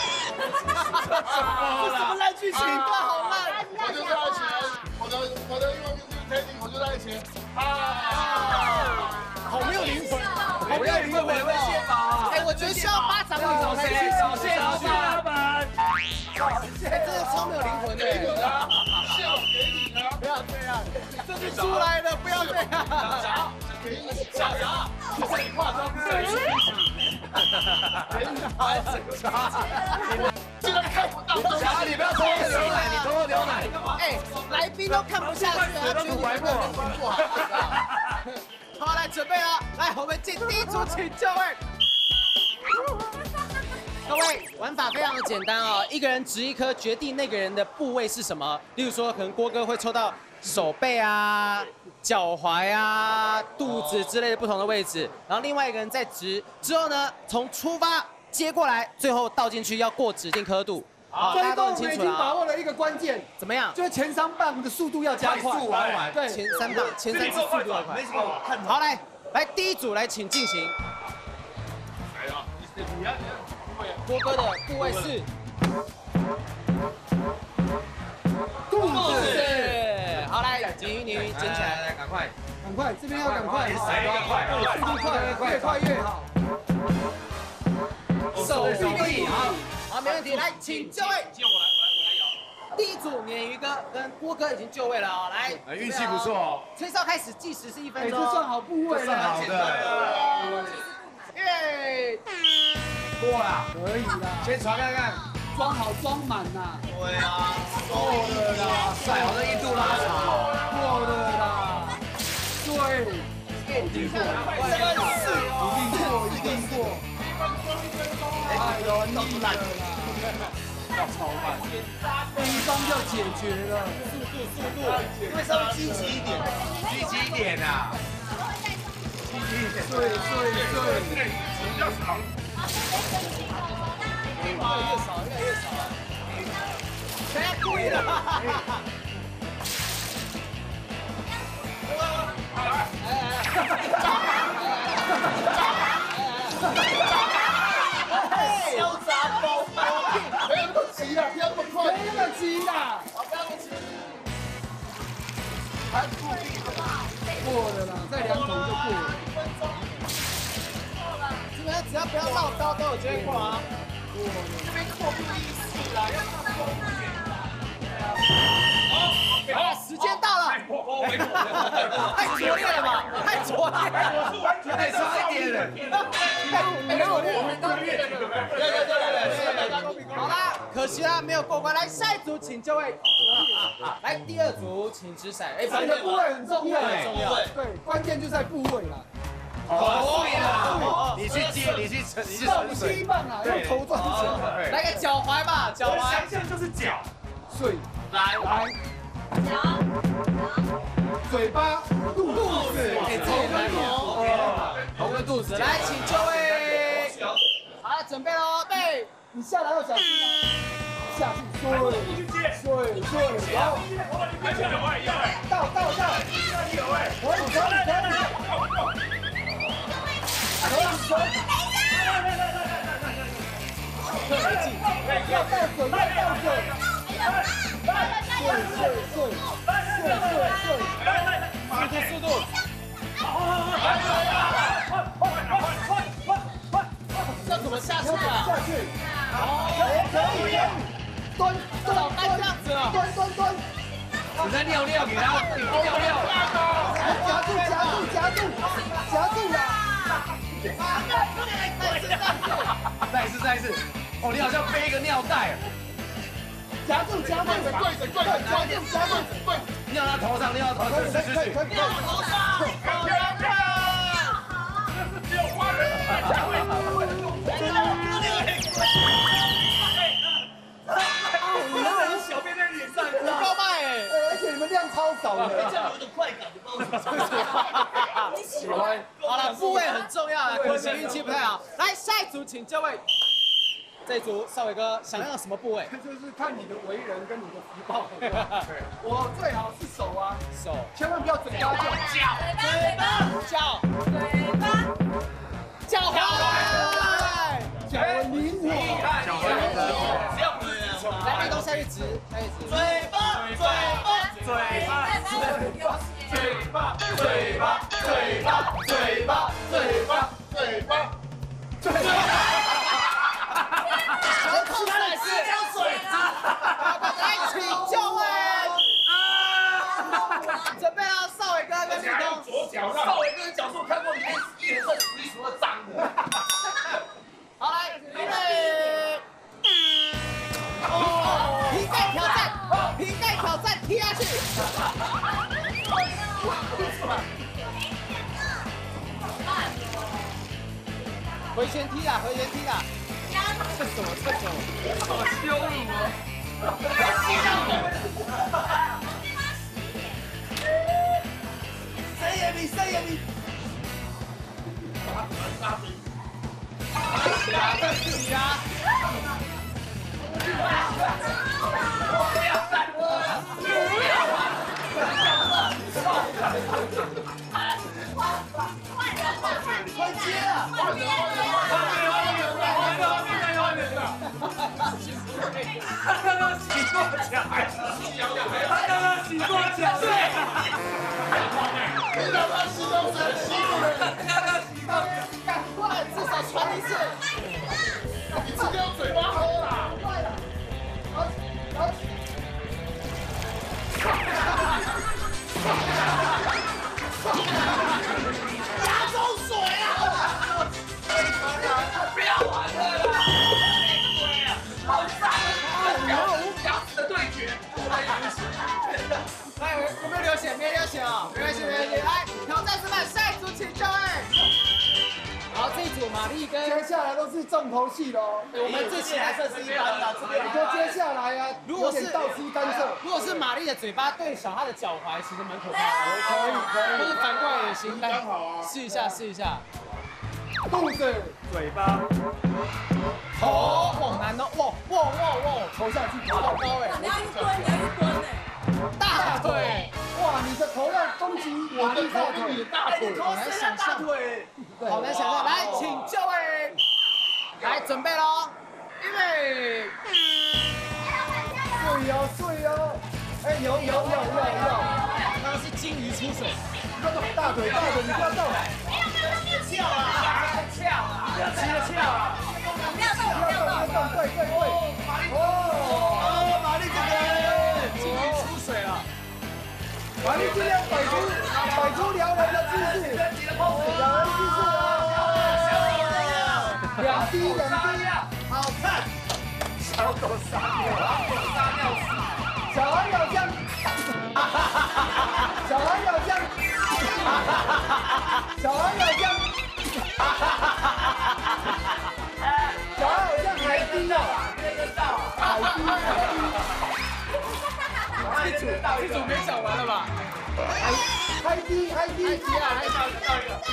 这什么烂剧情？对，好烂！ 我就是爱钱，我的我的英文名字是 Teddy，我就是爱钱。啊， 好没有灵魂， 好没有灵魂，美味蟹堡啊！ 哎，我觉得需要巴掌里找谁？ 小蟹老板， 哎，真的超没有灵魂的。 给你啊，笑给你啊， 不要这样，这是出来的，不要这样。 给你小乔，这里化妆师。 给你， 哈哈哈哈哈！ 现在看。 小孩，你不要偷喝牛奶，你偷喝牛奶。 哎，来宾都看不下去了，觉得你们人品不好。好，来准备了，来，我们进第一组，请就位。各位，玩法非常的简单哦，一个人掷一颗，决定那个人的部位是什么。例如说，可能郭哥会抽到手背啊、脚踝啊、肚子之类的不同的位置，然后另外一个人再掷，之后呢，从出发接过来，最后倒进去要过指定刻度。好，大家都很清楚了。 已经把握了一个关键， 怎么样？ 就是前三棒的速度要加快。 速玩完。 对，前三棒，前三次速度要快。 没什么看。 好，来，来第一组来，请进行。 来啊！你你要你要。 郭哥的部位是肚子。 好，来，锦瑜你捡起来， 来，赶快， 赶快，这边要赶快， 谁都要快， 速度快，越快越好。 手臂好，好，没问题，来，请就位。 借我来，我来，我来摇。 第一组鲶鱼哥跟郭哥已经就位了哦，来， 运气不错哦。 吹哨开始计时是一分哎， 钟， 这算好部位了， 好的。 耶！ 过了， 可以啦， 先传看看， 装好装满呐。 对啊，够了啦，晒好这印度拉长， 过了啦，对， 一定过， 一定过，一定过。太容易了啦， 要超慢， 第一方就解决了， 速度速度，因为稍微积极一点，积极一点啊，积极一点， 对对对， 比较长。 越少越越少，谁要故意的？ 潇洒包包， 不要那么急啦，不要那么快， 没那么急啦， 好，不要那么急。 过了啦，再两桶就过了。 基本上只要不要绕高都有机会过啊。 这边过不意思啦，要过公平。 好，时间到了。太拙劣了吧？太拙劣了。 我是完全再差一点了。 没有，我们都劣了。对对对对对。好啦，可惜啦，没有过关。来，下一组请就位。来，第二组请掷骰。哎， 你的部位很重要， 很重要。 对，关键就在部位啦。 哦，对了，你去接，你去沉，你去沉水。 七棒啊，用头撞水。 来个脚踝吧，脚踝。 想象就是脚。 水， 来来，嘴巴，肚子， 哎，头跟头，头跟肚子。来，请就位。好，准备喽，备。 你下来要小心啊，下去，水，水，水，然后倒倒倒，可以可以可以，可以可以，要倒水，要倒水。对对对，对对对， 速度速度，这怎么下去啊？ 下去，好，可以可以，蹲蹲蹲这样子了，蹲蹲蹲， 你在尿尿给他，你尿尿， 夹住夹住夹住夹住啦！ 再一次再一次，哦，你好像背一个尿袋。 夹住夹住， 跪着跪着跪着， 夹住夹住， 跪着， 尿到头上，尿到头上， 可以可以可以可以， 尿到头上， 只有花人才会。你那人小便在脸上， 不够卖哎， 而且你们量超少的， 这样有点快感，你不知道你喜欢？ 好了，部位很重要啊，可惜运气不太好。来，下一组请这位。这一组少伟哥想要什么部位？ 就是看你的为人跟你的福报。我最好是手啊， 手， 千万不要嘴巴脚， 嘴巴，脚，嘴巴，脚踝， 脚灵活， 脚踝灵活， 只要不是来，立冬下去直，下去直，嘴巴，嘴巴， 嘴巴， 嘴巴，嘴巴，嘴巴，嘴巴，嘴巴，嘴巴，嘴巴。 然后出来是浇水，来请就位。准备好，少伟哥跟立冬。 左脚上， 少伟哥的脚是我看过里面颜色数一数二脏的。 好，来，预备。 哦， 挑战踢下去。回旋踢啦，回旋踢啦。这什么？这什么？ 好羞辱哦！ 谁也比谁也比。 起啊！再起啊！快接啊！ 他刚刚洗过脚，他刚刚洗过脚，对。 你让他洗都是洗了， 刚刚洗过脚， 赶快，至少传一次。 你自己用嘴巴喝啦。 牙中水啊！ 不要玩了啦！好赞啊！牙齿的对决。 来，有没有流血？没有流血哦，没关系，没关系。来，挑战失败，下一组请就位。好，这一组玛丽跟接下来都是重头戏喽。 我们这期还算是一般的，这边我觉得接下来啊， 如果是倒吸单色， 如果是玛丽的嘴巴对小她的脚踝，其实蛮可怕的。 可以可以， 或者反过来也行，来试一下，试一下。 肚子、 嘴巴、 头，哇难哦，哇哇哇哇， 头下去， 好高哎！ 你要一蹲，你要一蹲哎。 大腿， 哇，你的头要攻击我的大腿， 你的大腿， 好难想象，好难想象。来，请就位，来准备喽，预备。 对哦对哦，哎有有有有有， 刚刚是金鱼出水， 大腿大腿，你不要动， 翘啊，翘啊，不要急着翘啊， 不要动，不要动。 对对对，哦，玛丽这个金鱼出水了。 玛丽今天摆出摆出撩人的姿势，撩人姿势哦，两滴两滴， 好看。 小狗撒尿， 撒尿死。 小孩有这样，小孩有这样，小孩有这样，小孩有这样海滴哦，海滴海滴。 这组这组没想完了吧？ 海滴海滴， 海底啊，海底到一个。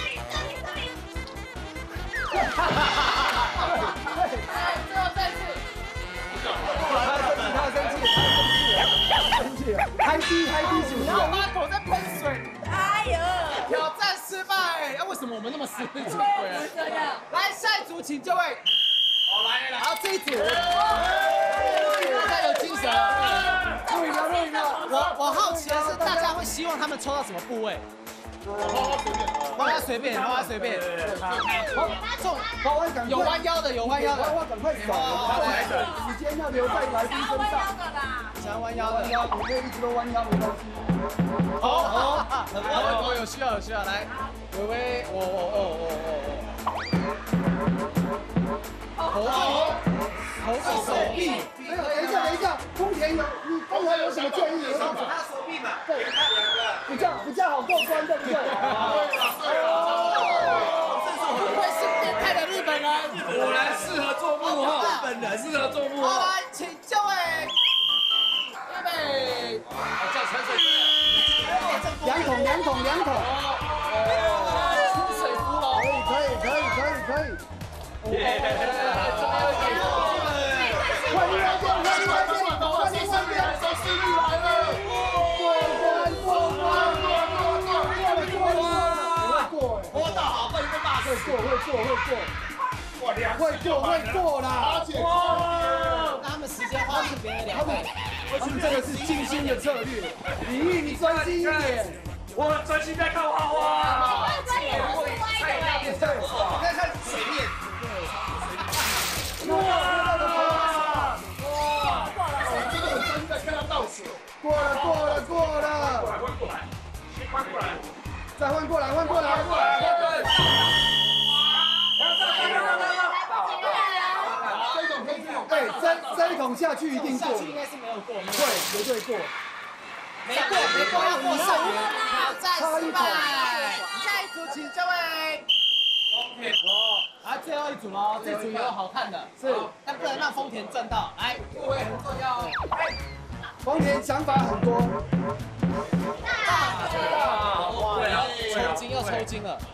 最后再次。 他生气，他生气，他生气了，海滴海滴主然后我妈头在喷水。 哎呦， 挑战失败。哎，为什么我们那么死鬼啊？ 这样。 来，下一组请就位。 好来来， 好，这一组。大家有精神。 录影了，录影了。 我我好奇的是，大家会希望他们抽到什么部位？花花随便，花花随便。 好， 中， 好，我赶有弯腰的，有弯腰的。 我赶快走，时间要留在来宾身上。 想要弯腰的， 弯腰，你可以一直都弯腰，没关系。 好好，很好，我有需要，有需要，来，微微，我我哦哦哦哦，头部，头部手臂。 没有，等一下，等一下，丰田有，你刚才有什么建议？有什么？ 他手臂嘛， 对，比较比较好过关，对不对？ 对了对了， 不愧是变态的日本人， 果然适合做幕后，日本人适合做幕后。 好，来，请就位，预备， 好，叫陈水。 两桶，两桶，两桶。 出水芙蓉， 可以，可以，可以，可以，可以。快另外一边，快另外一边，快另外一边， 收视率来了， 过关，过关，过过过过过过， 播到好，不能跟骂会过，会过，会过， 哇，两会过，会过啦！ 让他们时间花是别人两倍。 他们这个是精心的策略，李玉，你专心一点。 我很专心在看花花。 你看看水面， 哇！ 我真的很专心在看他倒水。 过了，过了，过了。 换过来，换过来， 再换过来，换过来，换过来。 这种可以这种， 哎，这这一桶下去一定过， 应该是没有过， 会绝对过。 没过，没过，要过上元，挑战失败。下一组请这位。哦，啊，最后一组喽，这组也有好看的，是，但不能让丰田赚到。来，各位很重要哦。 丰田想法很多。 大腿啊！哇，抽筋又抽筋了。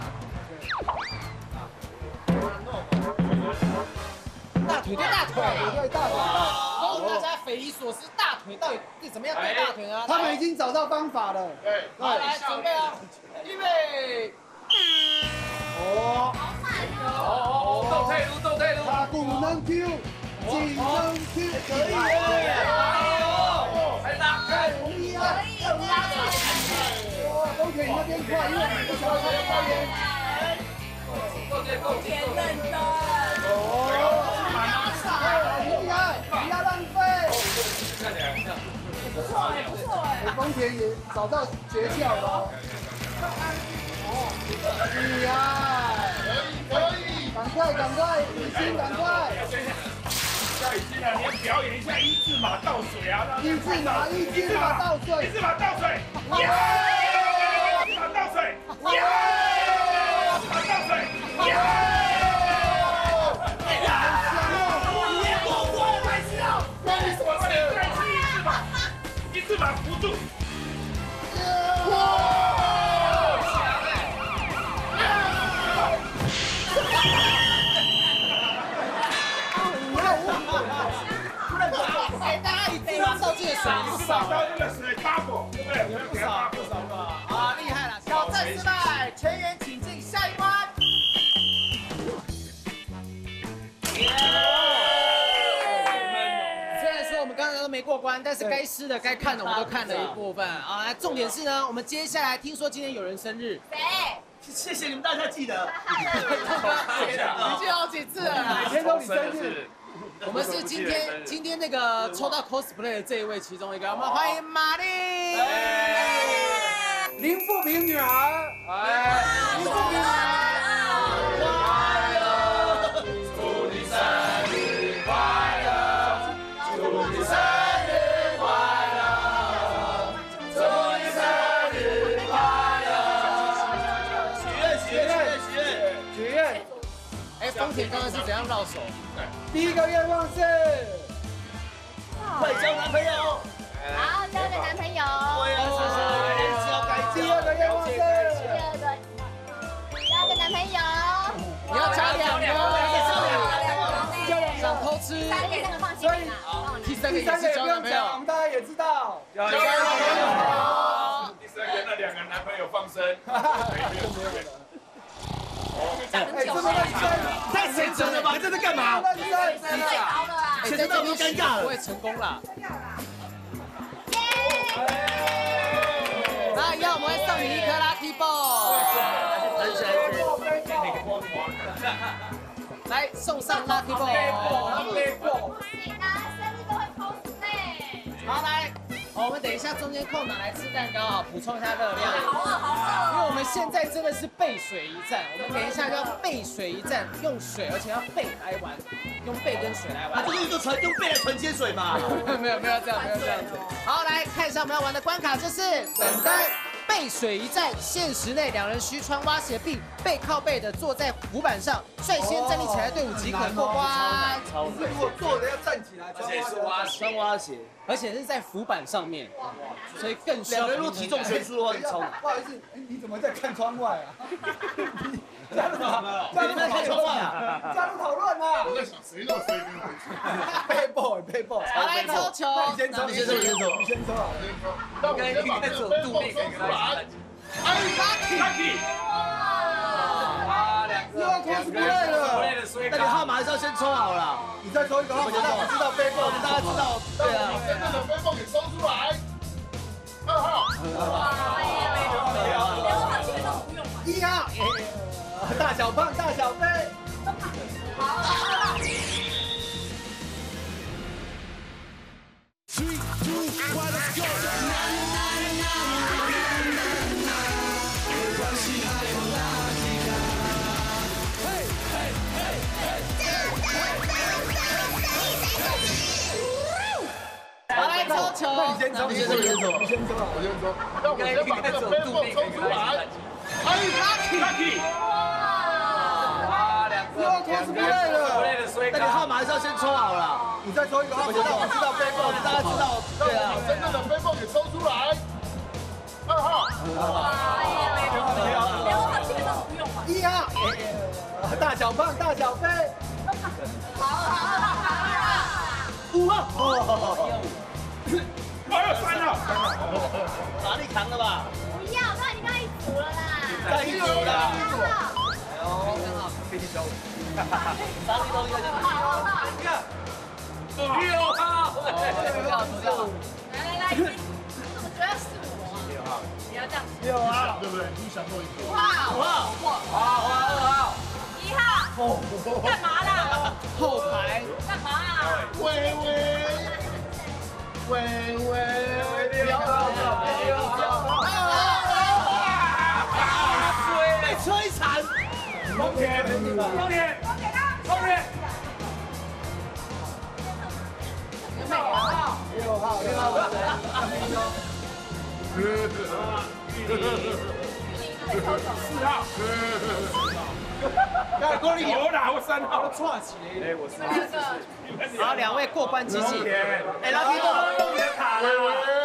大腿对大腿， 对大腿。 告诉大家匪夷所思，大腿到底是怎么样对大腿呢？ 他们已经找到方法了。 对， 好，来准备啊，预备。 哦， 哦，倒退路，倒退路， 他不能 Q， 技能 Q， 可以耶！ 还拉开， 厉害，更拉长。哇，丰田你那边快，因为你不想要他的发言。 够劲，够劲，够劲！ 哦，厉害，不要浪费。 不错哎，不错哎。 丰田也找到诀窍了。厉害！可以可以，赶快赶快，李欣赶快！ 夏雨欣啊，你要表演一下一字马倒水啊！ 一字马，一字马倒水， 一字马倒水，耶！一字马倒水，耶！一字马倒水，耶！哎呀！你过关还是要？关你什么事？再吃一字马，一字马扶住。哇！ 哎，大家一定要照这个水不少， 这个水 double， 对不对？ 不少不少吧？啊，厉害了！挑战失败，全员请进下一关。虽然说我们刚刚都没过关，但是该湿的、该看的我们都看了一部分啊。来，重点是呢，我们接下来听说今天有人生日， 谁？ 谢谢你们大家记得， 已经好几次了， 每天都你生日。 我们是今天今天那个抽到 cosplay 的这一位其中一个，我们欢迎玛丽， 林富平女儿， 哎， 林富平女儿， 祝你生日快乐，祝你生日快乐，祝你生日快乐， 许愿许愿许愿许愿许愿。 哎，丰田刚刚是怎样绕手？ 第一个愿望是快交男朋友。 好，交个男朋友。 对啊，是是，要该第二个愿望是第二个，交个男朋友。 你要加两个， 想偷吃， 三个三个放心啦。 第三个第三个也不也是交男朋友用讲，我。们大家也知道。 要交男朋友。第三个那两个男朋友放生。 哎，这么认真， 太认真了吧？这是干嘛？ 认真， 最高了啦！ 哎，在这边尴尬了，不会成功啦。那一样，我们会送你一颗 Lucky Ball。 很喜来，送上 Lucky Ball。 你呢？生日都会 cosplay。 好，来，我们等一下中间空档来吃蛋糕啊，补充一下热量。 好啊，好啊。 因为我们现在真的是背水一战，我们等一下要背水一战，用水，而且要背来玩，用背跟水来玩。 这个就传用背来传接水嘛。 没有没有这样，没有这样子。好，来看一下我们要玩的关卡，就是等待背水一战。限时内两人须穿蛙鞋，并背靠背的坐在浮板上，率先站立起来的队伍即可过关。 可是如果坐着要站起来， 而且是蛙穿蛙鞋， 而且是在浮板上面，所以更需要两人如果体重悬殊的话，你超难。 不好意思，你怎么在看窗外啊？加入讨论， 你们在看窗外啊？ 加入讨论啊！ 我在想谁让谁跟回去。 背包，背包。 好，来抽球。 你先抽， 你先抽，你先抽， 你先抽啊！ 应该应该是有杜丽可以跟他一起。 哎 ，Lucky， 啊，两个又要 cosplay 了。 那个号码还是要先抽好了。 你再抽一个号码，让我知道背包， 大家知道，对啊。 真正的背包给抽出来。二号。 一号，大小胖，大小飞。Three, two, one, let's go！ 好，来抽球。 那你先抽，你先抽，你先抽，你先抽，我先抽。那我先把这个飞凤抽出来。哎 ，lucky，lucky。 哇，两个，又 cosplay 了。那你号码还是要先抽好了。 你再抽一个号码。 我知道，我知道飞凤，你大概知道。对啊。 把真正的飞凤也抽出来。二号。一号。 大小胖，大小飞。 好好好好。 五号。哦。 哎呦，三号，三号。 哪里扛了吧？ 不要，那你刚一组了啦。 再一组啦。 哎呦， 很好，飞机走。哈哈哈。哪里都一个。你看。六号。六号，六号。 来来来，怎么觉得是我？ 六号。 不要这样。 六号，对不对？你想过一个。 五号。 五号。好，好，二号。 一号。哦。干嘛啦？ 后排。 干嘛啊？ 微微。微微。六号。六号。 被摧残。 丰田，丰田，丰田。 六号， 六号，六号， 四号。 那郭立我哪我三号？ 串起来。 哎，我四号。 好，两位过关机器。 哎，拉皮哥用你的卡了。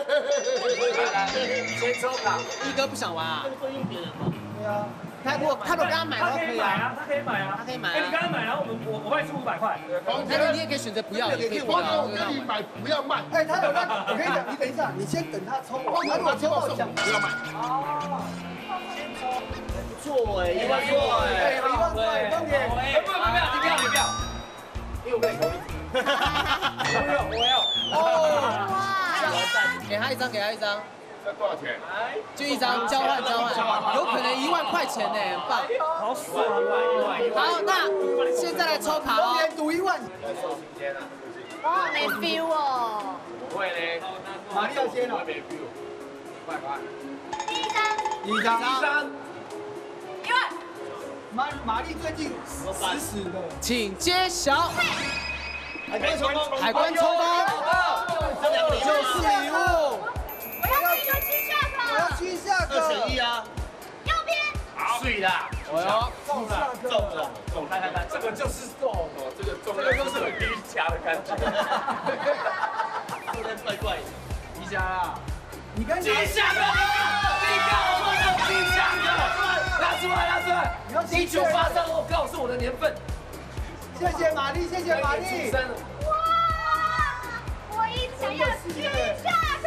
先抽卡。一哥不想玩啊？会用别人吗？对啊。他如果他如果刚刚买的话可以啊， 他可以买啊， 他可以买。 哎，你刚刚买，然后我们我我会出五百块。 那你也可以选择不要，也可以不要。 我跟你买，不要卖。 哎，他有那，我跟你讲，你等一下，你先等他抽完，他如果抽到奖， 不要卖。 哦，先抽，不错哎，一万多哎， 一万块，丰田。 哎，不不不要，你不要你不要， 因为我跟你同意。 我要我要。 哦，哇，给他一张，给他一张。 这多少钱？ 就一张交换交换，有可能一万块钱呢，很棒。 好爽啊！ 好，那现在来抽卡喽。 丰田赌一万。 我好没 feel 哦。 不会嘞， 玛丽要先了。 没 feel。快快。 第一张。 一张。 一张。 一万。 玛玛丽最近死死的。 请揭晓。 海关抽工， 海关抽工。这两个就是礼物。 我要一个去下我要课。 去下课。 二选一啊。 右边。 好， 对的。我哟， 中了， 中了，中！看看看，这个就是中哦， 这个中，这个就是很皮夹的感觉。 有点怪怪的。皮夹啊！ 你跟吉祥的，你告诉我吉祥的，拿出来拿出来！ 你要一九八三，我告诉我的年份。 谢谢玛丽，谢谢玛丽。 出生。 哇！我一直想要去下课。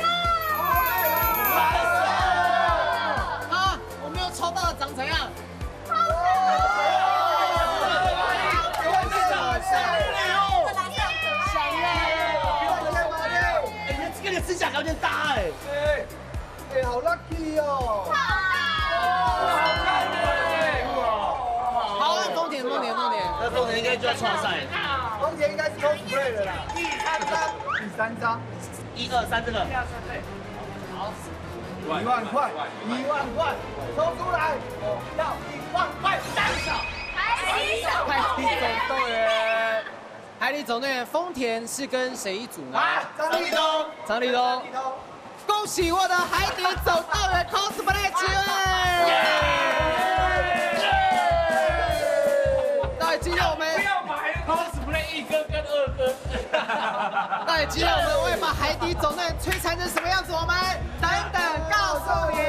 啊，我没有抽到的长怎样？ 这个指甲有点大哎，哎，好 lucky 哦！ 好看哎！ 好，丰田，丰田，丰田，那丰田应该就要创赛。 丰田应该是 cosplay 的啦。第三张，第三张， 一二三，这个。 好，一万块，一万块，抽出来，我要一万块，单手。 海底总海底总动员，海底总动员，丰田是跟谁一组呢？ 张立东， 张立东，恭喜我的海底总动员 cosplay 机会！到底今天我们不要买 cosplay 一哥跟二哥。 到底今天我们会把海底总动员摧残成什么样子？我们等等告诉你。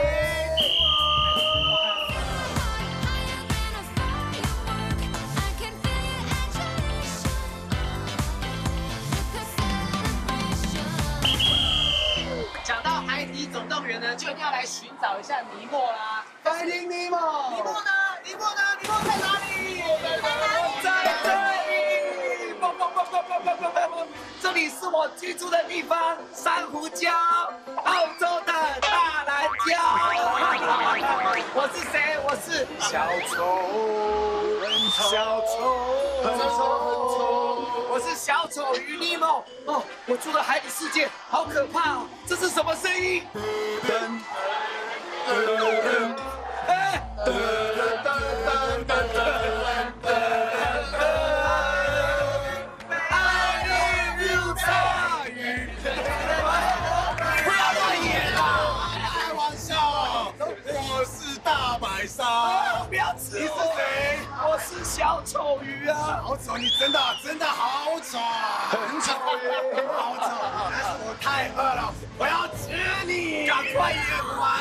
讲到海底总动员呢，就一定要来寻找一下尼莫啦。 Finding Nemo， 尼莫呢？尼莫呢？尼莫在哪里？ 在这里！不不不不不不不不！这里是我居住的地方，珊瑚礁，澳洲的大蓝礁。我是谁？我是小丑，小丑，很丑。我是小丑与尼莫。哦，我住的海底世界好可怕哦！这是什么声音？噔噔噔，哎，噔噔噔噔噔噔。I live you 鲨鱼。 啊！不要吃！你是谁？我是小丑鱼啊！ 好丑，你真的真的好丑，很丑耶，好丑！但是我太饿了，我要吃你！赶快演完！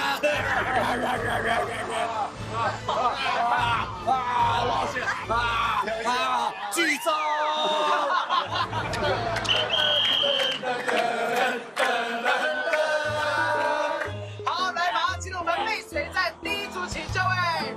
啊啊！老师啊啊！剧终！ 好，来，马上进入我们背水战第一组，请就位。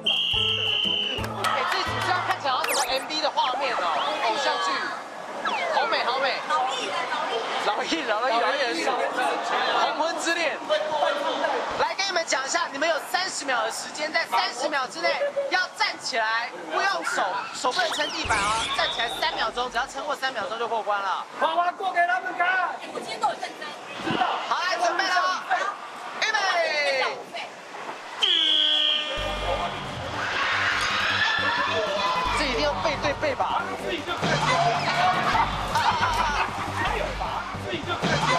哎，这组这样看起来好像什么 M V 的画面哦，偶像剧，好美好美。老艺人，老艺人，老艺人，黄昏之恋。来跟你们讲一下，你们有三十秒的时间，在三十秒之内要站起来，不用手，手不能撑地板啊，站起来三秒钟，只要撑过三秒钟就过关了。 娃娃过给他们看。 我今天都有认真。 好，来准备了，预备。这一定要背对背吧。 自己就可以。还有吧，自己就可以。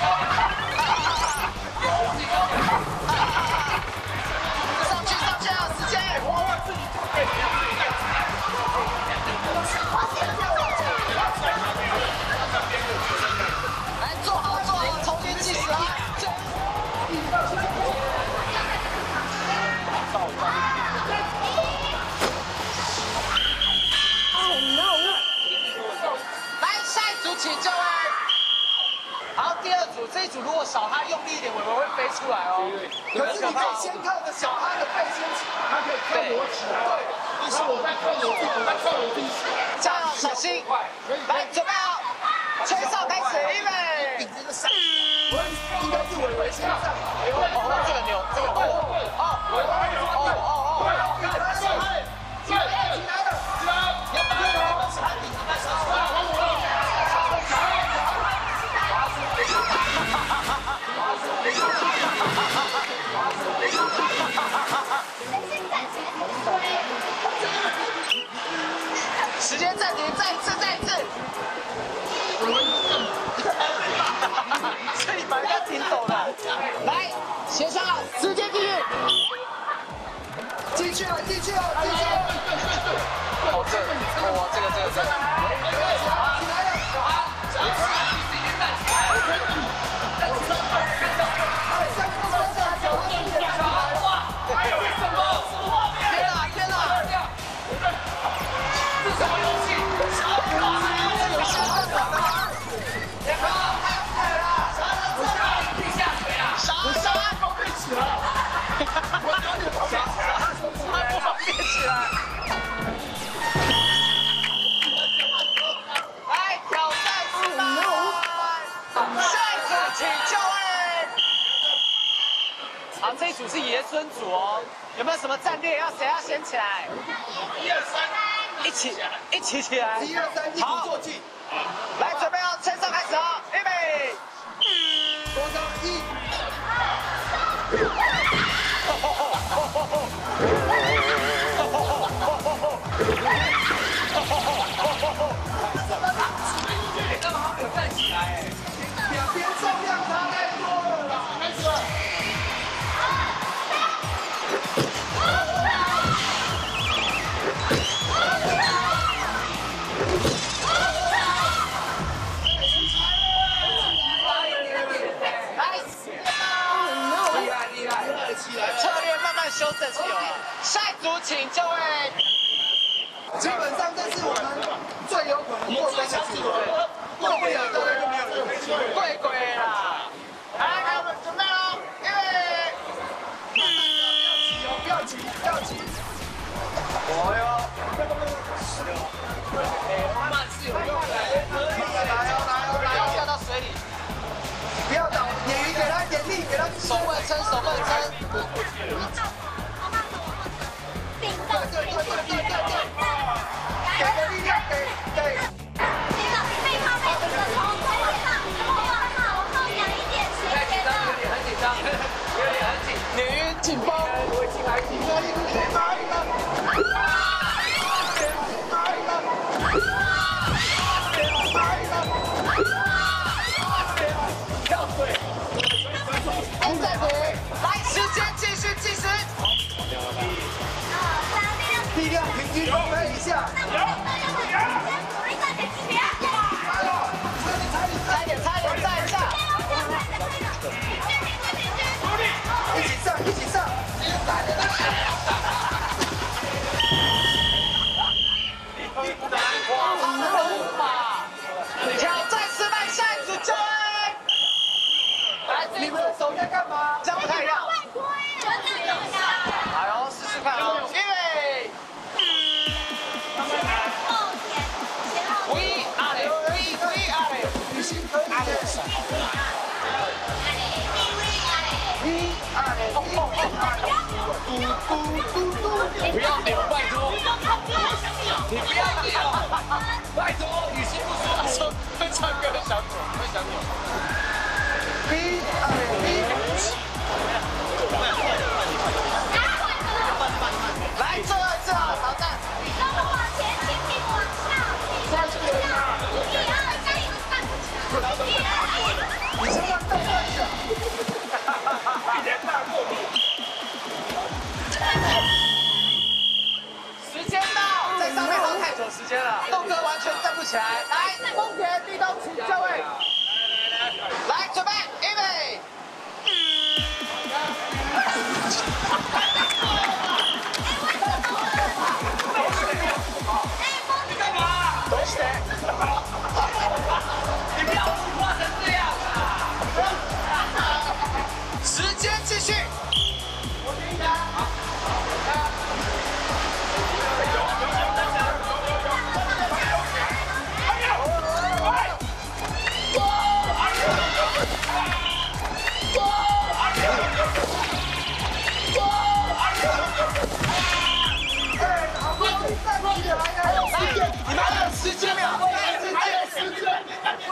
上去上去啊，时间。 自己就可以。 来，坐好坐好，重新计时啊。来，下一组请就位。好，第二组这一组如果小哈用力一点，尾尾会飞出来哦。 可是你可以先靠着小哈的背先起，他可以看我起来。对，你是我在看我自己，我在看我自己起来。 加油，小心！来，准备好，吹哨开始，预备。顶这个上， 应该是伟伟先上。 哦，这个牛，这个哦哦哦哦哦。 起来了，起来了，起来了！ 要不要我们小孩顶着那小手？时间暂停，再一次，再一次。这里把人家挺陡的。来，协商好，时间继续。 进去了，进去了，进去了！ 哦，这，哦，这个，这个，这个。 起来了，小哈，小哈，自己站起来。三步三步，小哈，小哈，哇！还有什么？什么画面？ 天哪，天哪！ 这什么游戏？小哈，这个游戏在玩吗？两个，太快了！小哈，这个地下水啊！ 小小哈方便起来。我有点方便起来。 他不方便起来。来挑战失败，下一组请就位。好，这一组是爷孙组哦，有没有什么战略？要谁要先起来？ 一二三， 一起，一起起来。 一二三，一鼓作气。 来，准备好，吹哨开始哦，预备。 多少？一。 干嘛没有站起来？ 两边重量差太多了啦！开始。 来，厉害厉害，策略慢慢修正是有了。下一组请就位。 基本上这是我们最有可能过关的机会，过不了当然就没有任何机会。 贵贵啦！来，来，我们准备喽，预备。 不要急，不要急。哦哟， 慢慢是有用的， 来哦，来哦， 不要掉到水里。 不要倒，鲶鱼给他点力，给他手不能撑，手不能撑。 顶到对对对对对对，给个力量，给给。 背靠背的头，快点上，往后往后仰一点，斜斜的。 很紧张，有点很紧，鲶鱼紧绷。 我进来，进来，先拿一个，先拿一个，先拿一个。跳水。 哎，暂停，来，时间继续计时。 你准备一下。 有有有。 差一点，差一点，再一下。一起上，一起上。 挑战失败，下一组就位。来， 你们的手在干嘛？ 这样不太一样。好哟，试试看哦。预备。We are it, we we are it。 雨欣可以的。We are it, we are it。嘟嘟嘟嘟。 不要扭，拜托。你不要扭，拜托。雨欣不说，他说会唱歌会想扭，会想扭。 We are it, we are it。 来，最后一次啊，挑战。 跟我往前，轻轻往上，一二加油，站不起来，一二。 你先让大家一下。 一人大过度。 时间到，在上面耗太久时间了，豆哥完全站不起来。来，丰田地东请就位。来，准备，预备。 你干嘛？ 都是。你不要浮夸成这样啊！时间继续。我听一下。你们还有十几秒，还有十几秒。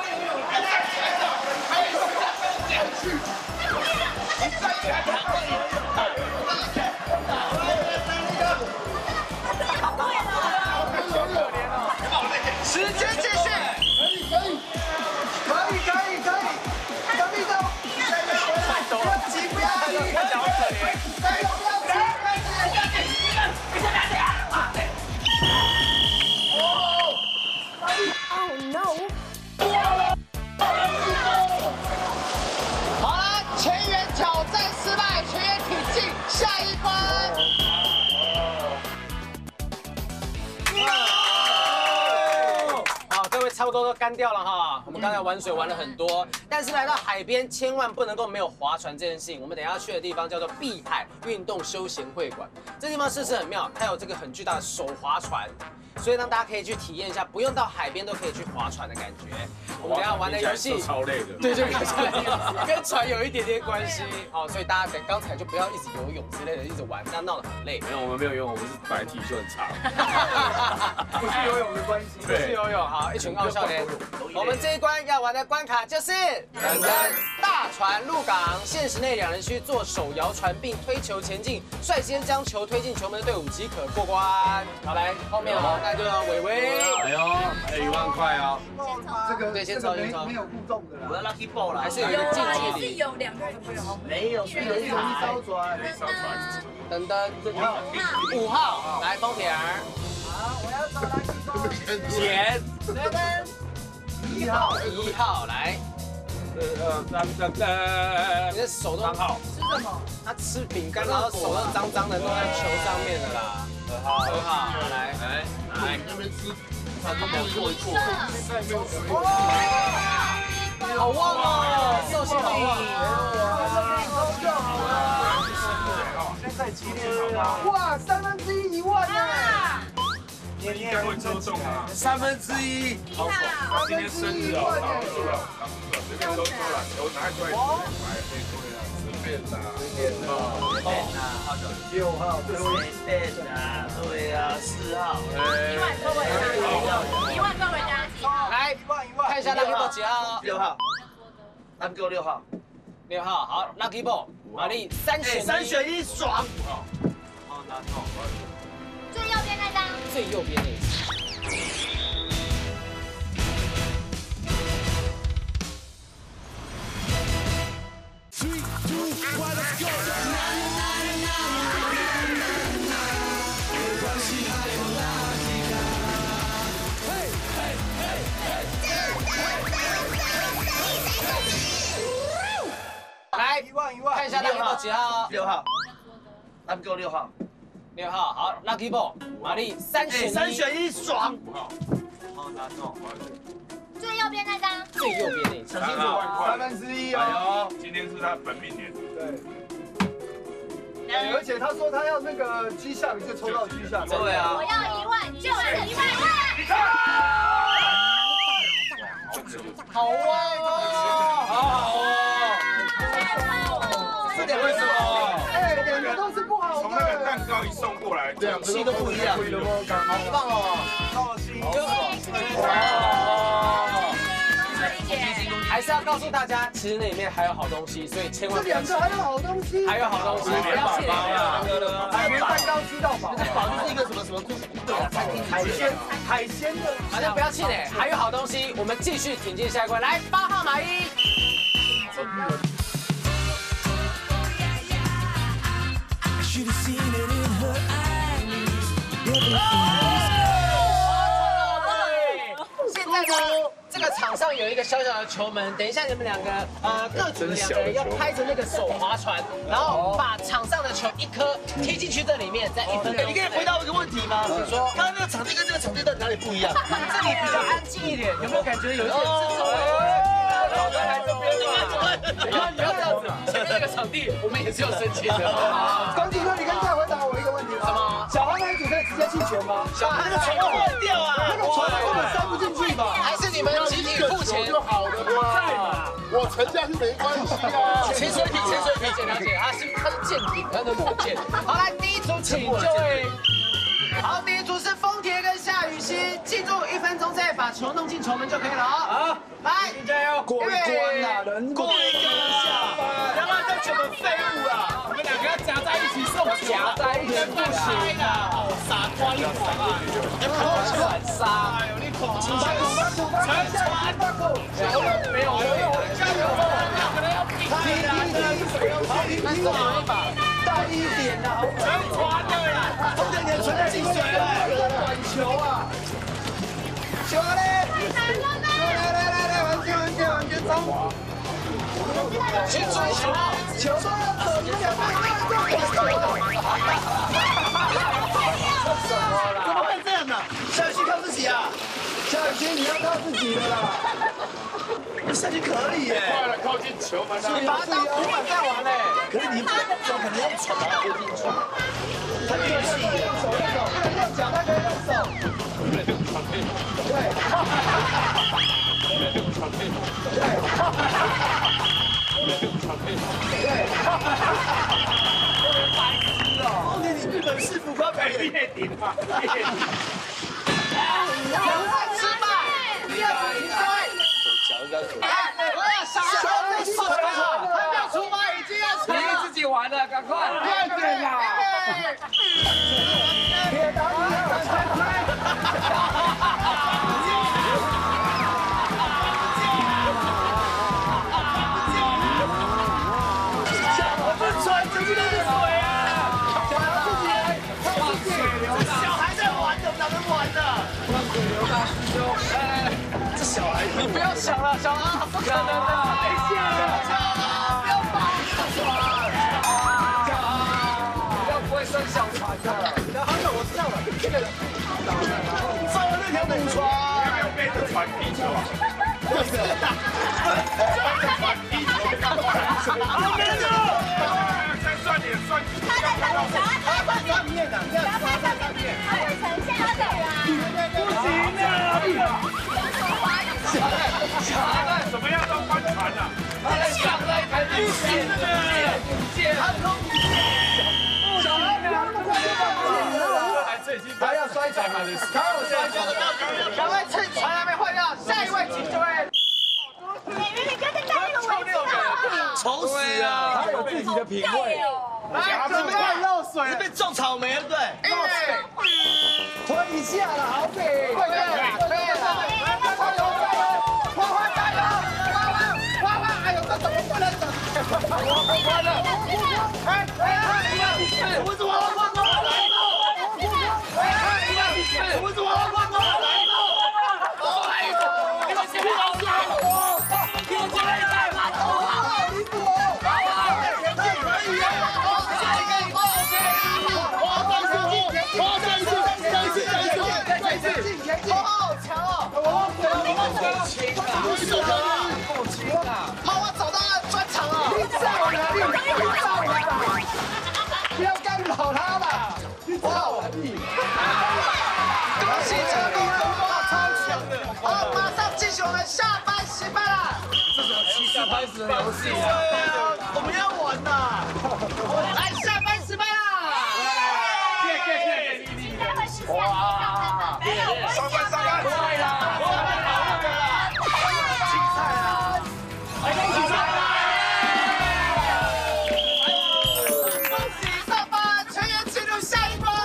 时间继续。 可以，可以，可以，可以。隔壁的，不要急，不要急。 看起来好可怜。 加油，不要急，不要急。 好了，全员挑战失败，全员挺进下一关。 好，各位差不多都干掉了哈。我们刚才玩水玩了很多，但是来到海边千万不能够没有划船这件事情。我们等一下去的地方叫做碧海运动休闲会馆，这地方设施很妙，它有这个很巨大的手划船。所以让大家可以去体验一下，不用到海边都可以去划船的感觉。我们等一下玩的游戏超累的， 对，就跟船跟船有一点点关系。好，所以大家等刚才就不要一直游泳之类的，一直玩，这样闹得很累。 没有，我们没有游泳，我们是本来体育就很差， 不是游泳的关系。 不是游泳，好，一群傲笑脸。我们这一关要玩的关卡就是等等大船入港，限时内两人需做手摇船并推球前进，率先将球推进球门的队伍即可过关。好，来后面哦，那就伟伟。 哎呦，还有一万块哦。 这个对，先这个抽，先抽。 没没有互动的啦。 我要 lucky ball 啦， 还是有一个近距离。 有两个人没有， 有一艘船， 等等，五号，来丰田儿。 好，我要找垃圾包。 钱。 等等，一号， 一号来。 呃，当当当， 你的手都三号。 吃什么？ 他吃饼干，然后手都脏脏的弄在球上面的啦。二号，二号，来来来， 那边吃，他都没有做一做，再没有水。 好旺哦，寿星好旺。 现在几点了？哇，三分之一一万呢！ 应该会抽中啊！ 三分之一， 好爽！他今天生日哦，挡不住了，挡不住了，随便抽抽了，球拿出来买，可以抽了，随便啦，随便啦， 随便啦，好久六号，最后一随便啦，对啊，四号， 一万各位家，一万各位家几号？ 来，看一下 Lucky Ball 几号？ 六号，他们给我六号， 六号，好 ，Lucky Ball，玛丽三选一， 三选一，爽！ 好，拿到， 最右边那张。 最右边那一张。 Three, two, one, let's go. Na na na na na na na. 没关系，还有啦。 来一万一万， 看一下 Lucky Ball 几号？ 六号，他们给我六号。 六号，好 ，Lucky Ball， 玛丽三选一， 三选一，爽。 好难哦。 最右边那张， 最右边那一张， 三万三分之一哎哦。 呦，今天是他本命年。 对。而且他说他要那个居下鱼就抽到居下。 对啊。 我要一万，就是一万万。 好旺哦，好好哦。 这点为什么？ 哎，两个都是不好的。 从那个蛋糕一送过来， 两期都不一样。 好棒哦！ 高兴。 还是要告诉大家，其实那里面还有好东西，所以千万这不要两个还有好东西， 还有好东西，不要气馁。 还连蛋糕吃到饱， 宝就是一个什么什么对啊，餐厅海鲜海鲜的， 大家不要气馁，还有好东西，我们继续挺进下一关。来，八号马一。现在呢，这个场上有一个小小的球门，等一下你们两个呃各组的两个人要拍着那个手划船，然后把场上的球一颗踢进去这里面，在一分钟。 你可以回答我一个问题吗？ 请说。 刚刚那个场地跟这个场地到底哪里不一样？ 这里比较安静一点，有没有感觉有一点制作？老的来这边嘛，你看不要这样子，前面那个场地我们也是有申请的。 公主哥，你可以再回答我一个问题吗？ 什么？ 小黄男主可以直接弃权吗？ 小孩那个球坏掉啊， 那个球根本塞不进去吧？ 还是你们集体付钱就好了嘛？我沉下去没关系啊。 潜水艇，潜水艇，了解，他是他是舰艇，他的裸舰。好，来第一组请就位。好，第一组是丰田跟夏雨欣，记住一分钟之内把球弄进球门就可以了哦。好，来，加油， 过一关呐，人过一关下班， 不要让这球门废物啊！ 我们两个要夹在一起送夹在一起不行啊！ 傻瓜一狂啊！ 反杀， 哎呦，你狂！ 乘船， 没有，没有，加油！可能要拼踢踢踢，好踢踢我一把，带一点呐，好全传的啦！丰田你传进水了， 短球啊！球嘞！来来来来，完全完全完全冲！ 去追球， 球都要走，你们两个人怎么会这样呢？夏雨欣靠自己啊！ 夏雨欣，你要靠自己的啦！ 夏雨欣可以耶！ 快了，靠近球门了。 你把它当浮板在玩嘞。 可是你怎么可能用传把它丢进去？他运气耶！ 用手用手，不能用脚，但可以用手。对。 丰田，你日本式浮夸表演。 灭顶啊！灭顶！ 两万失败，第二组停队。来，我要杀人手了，还没有出发，已经要出发。自己玩了，赶快！ 快点啦！铁达尼号，快快！ 船全部都是水啊！ 小孩自己来，靠自己。 小孩在玩的，哪能玩的？ 让水流大师兄，来来来，这小孩你不要想了，小孩不可能的，等一下，不要把这个船，不要不会生小船的。小孩我知道了，这个放了那条母船， 要不要背着船踢球啊？ 对的， 船踢球， 好没有。 再算点算。 他在他的小孩，他在上面的，不要拍上面，他会呈现他的啊。 不行啊！ 小孩怎么样都翻船了？ 他在想在台面剑剑剑， 小孩不要那么快就放弃了。他要摔船了，他要摔船了。 赶快趁船还没坏掉，下一位请就位。 美人，你跟着带一个微笑。 丑死啊！ 他有自己的品味。 来， 准备漏水你，被种草莓了，对不对？ 预备， 推一下了，好给。 对了，对了，加油加油，花花加油，花花花花，哎呦，这怎么不能走？我不关了，哎哎哎，一万比四， 我怎么了？我怎么了？ 哎哎，一万比四， 我怎么了？我怎么了？ 你们前面老师，你们前面在吗？ 好，你补。 开始的游戏对啊，我们要玩呐！ 来下班时班啦！ 哇！ 上班上班， 对啦，青菜啊！来恭喜上班！恭喜上班，全员进入下一关。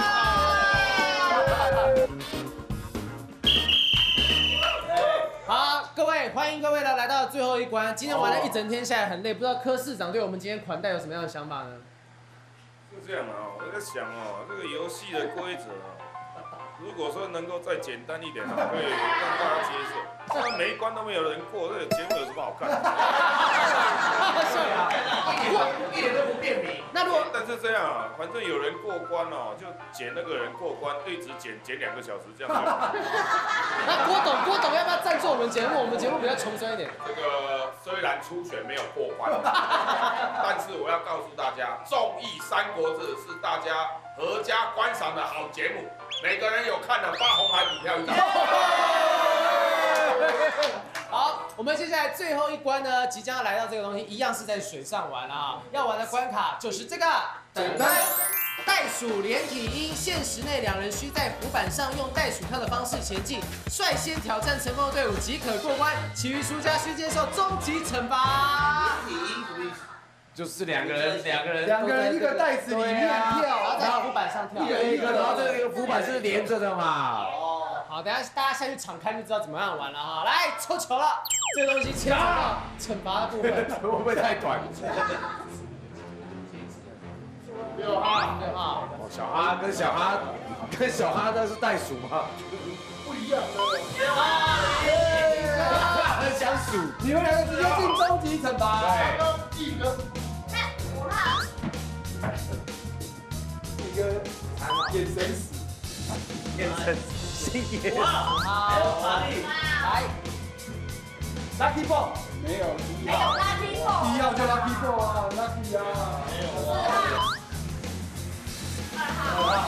好，各位欢迎各位呢来到最后一关。今天玩了一整天下来很累，不知道柯市长对我们今天款待有什么样的想法呢？ 是这样啊，我在想哦，这个游戏的规则啊，如果说能够再简单一点啊，会让大家接受。那每一关都没有人过，这个节目有什么好看的？ 是啊， 一点都不便民。 那如果但是这样啊，反正有人过关哦，就捡那个人过关，一直捡捡两个小时这样就好。 那郭董，郭董要不要赞助我们节目？我们节目比较穷酸一点。 这个虽然初选没有过关，但是我要告诉大家，《综艺三国志》是大家合家观赏的好节目，每个人有看的发红海股票一张。 好，我们接下来最后一关呢，即将要来到这个东西，一样是在水上玩啊。要玩的关卡就是这个，等待。袋鼠连体婴，限时内两人需在浮板上用袋鼠跳的方式前进，率先挑战成功的队伍即可过关，其余输家需接受终极惩罚。 连体婴什么意思？ 就是两个人，两个人， 两个人一个袋子里面跳， 然后在浮板上跳， 一个一个， 然后这个浮板是连着的嘛。 好，等一下大家下去场看就知道怎么样玩了哈。来抽球了，这个东西牵扯到惩罚的部分， 会不会太短？ 六号，六号。 哦，小哈跟小哈跟小哈那是袋鼠吗？ 不一样的。 很想数。 你们两个直接进终极惩罚。 对。 一个。 五号。 一个眼神死。 眼神心眼。 五号。好，哪里？ 来 ，Lucky Ball 没有。 没有 Lucky Ball。 一号就 Lucky Ball 啊 ，Lucky 啊。 四号。二号。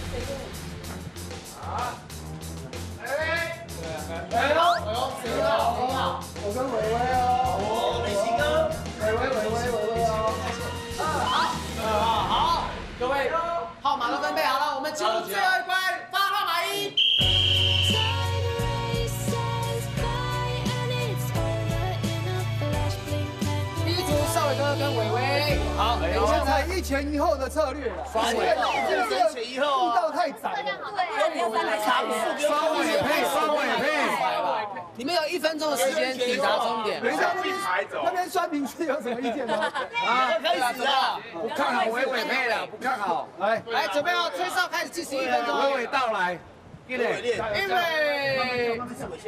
啊。哎。 哎呦，哎呦，谁好？谁好？ 我跟伟伟哦。 哦，美心哥。 伟伟，伟伟，伟伟哦。 好，二号，好，各位号码都分配好了，我们进入最后一关，发号码一。第一组少伟哥跟伟伟，好，等一下才一前一后的策略了。 双尾， 这个一前一后啊。 步道太窄了。 对，要再来长速不用双尾配，双尾配。 你们有一分钟的时间抵达终点。 等一下，那边排走那边酸民是有什么意见吗？ 啊，开始了， 不看好尾尾配了，不看好。 来， 来准备好，吹哨开始计时一分钟。 娓娓道来，一垒， 预备。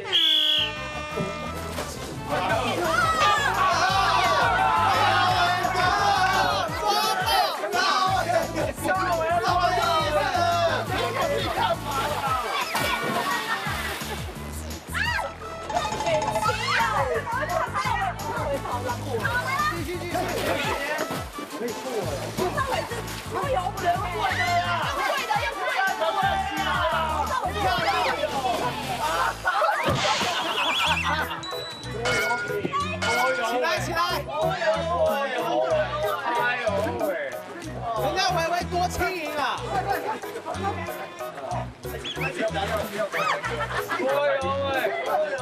起来起来！ 哎呦喂！ 人家伟伟多轻盈啊！ 哎呦喂！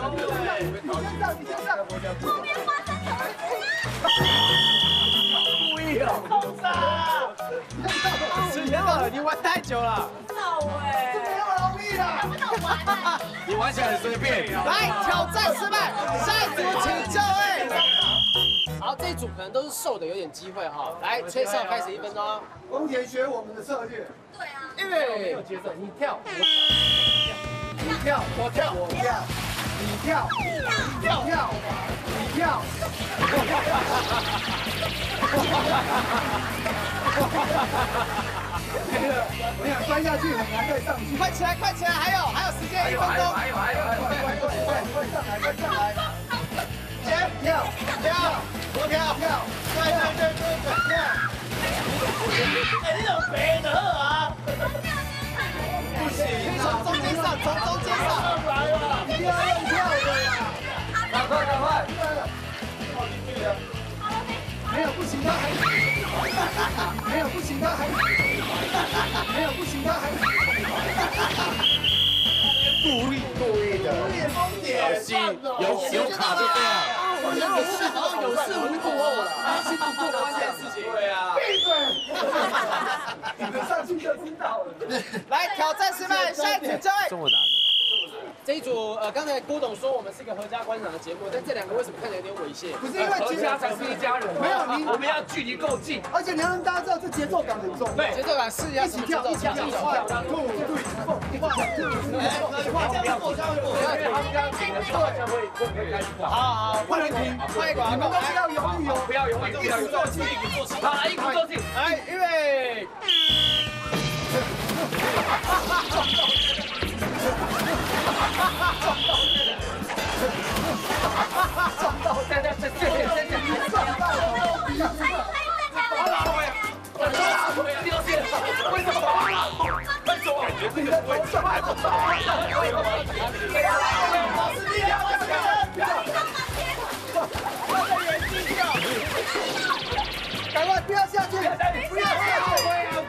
故意哦！ 时间了，你玩太久了。 哎， 这没有容易啦！ 不能玩啊！ 你玩起来很随便。 来，挑战失败，下一组请就位。好，这一组可能都是瘦的，有点机会哈。来，吹哨开始一分钟。 丰田学我们的策略， 对啊。 预备， 节奏，你跳，你跳，我跳，我跳，你跳，你跳，你跳。没了，你想钻下去很难再上去。 快起来，快起来，还有还有时间一分钟。 还有还有还有， 快快快快快上来，快上来！先跳跳，我跳跳，对对对对对跳。 哎，你怎么肥的啊？ 不行， 可以从中间上，从中间上。 上来了， 一定要用跳的呀！ 赶快赶快！ 靠近这个。 没有不行，他还没有不行，他还没有不行，他还故意故意的，故意疯点， 有有卡就对了。 有事好像有事无补哦，是不过关键事情。对啊， 闭嘴！你们上去就知道了。 来，挑战失败，下一组交位。 这么难哦。 这一组呃，刚才郭董说我们是一个合家观赏的节目，但这两个为什么看起来有点猥亵？ 不是因为合家才是一家人。 没有你， 我们要距离够近， 而且你要让大家知道这节奏感很重要。 对，节奏感是要一起跳，一起跳，一起跳。兔兔凤，一画兔，一画这样过，这样过。 因为他们刚刚停的时候，好像会会会开始挂。 好好，不能停，快一点， 你们都不要犹豫哦， 不要犹豫，不要犹豫，坐起，好，来，一鼓作气， 来，预备。 撞到， 再再再再再再撞到了， 好了，我呀，我拉回来，丢线，为什么我拉？为什么？感觉这个不会上来，不上来，老师力量， 赶快不要下去，不要下去，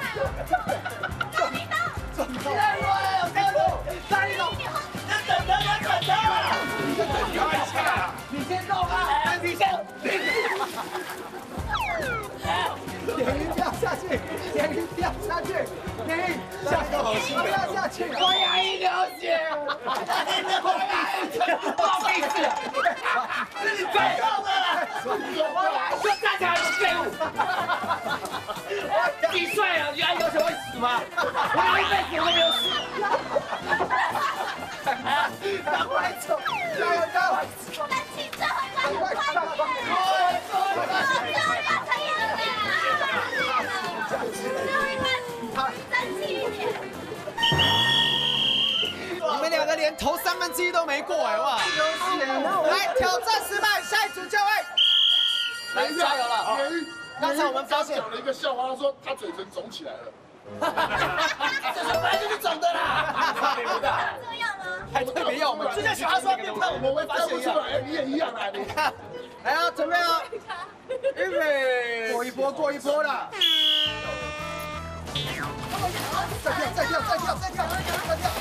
撞到， 我看到，三一龙，等等等等等，你先动啊，你先。 点云不要下去，点云不要下去，点云下个好心，不要下去， 我牙龈流血，我牙龈放屁事，这是最痛的了，就站起来有废物，几岁了？牙龈流血会死吗？我牙一辈子我都没有死。 赶快走，加油加油！赶快上！ 你们两个连头三分之一都没过哎哇！来，挑战失败，下一组就位。来，加油了！刚才我们发现讲了一个笑话，他说他嘴唇肿起来了。 这本来就是肿的啦， 这样吗？ 还特别要我们就像小孩说变胖，我们会发现一样。 哎，你也一样啊，你看。 来啊，准备啊！预备， 过一波，过一波了！再跳，再跳，再跳，再跳，再跳，再跳！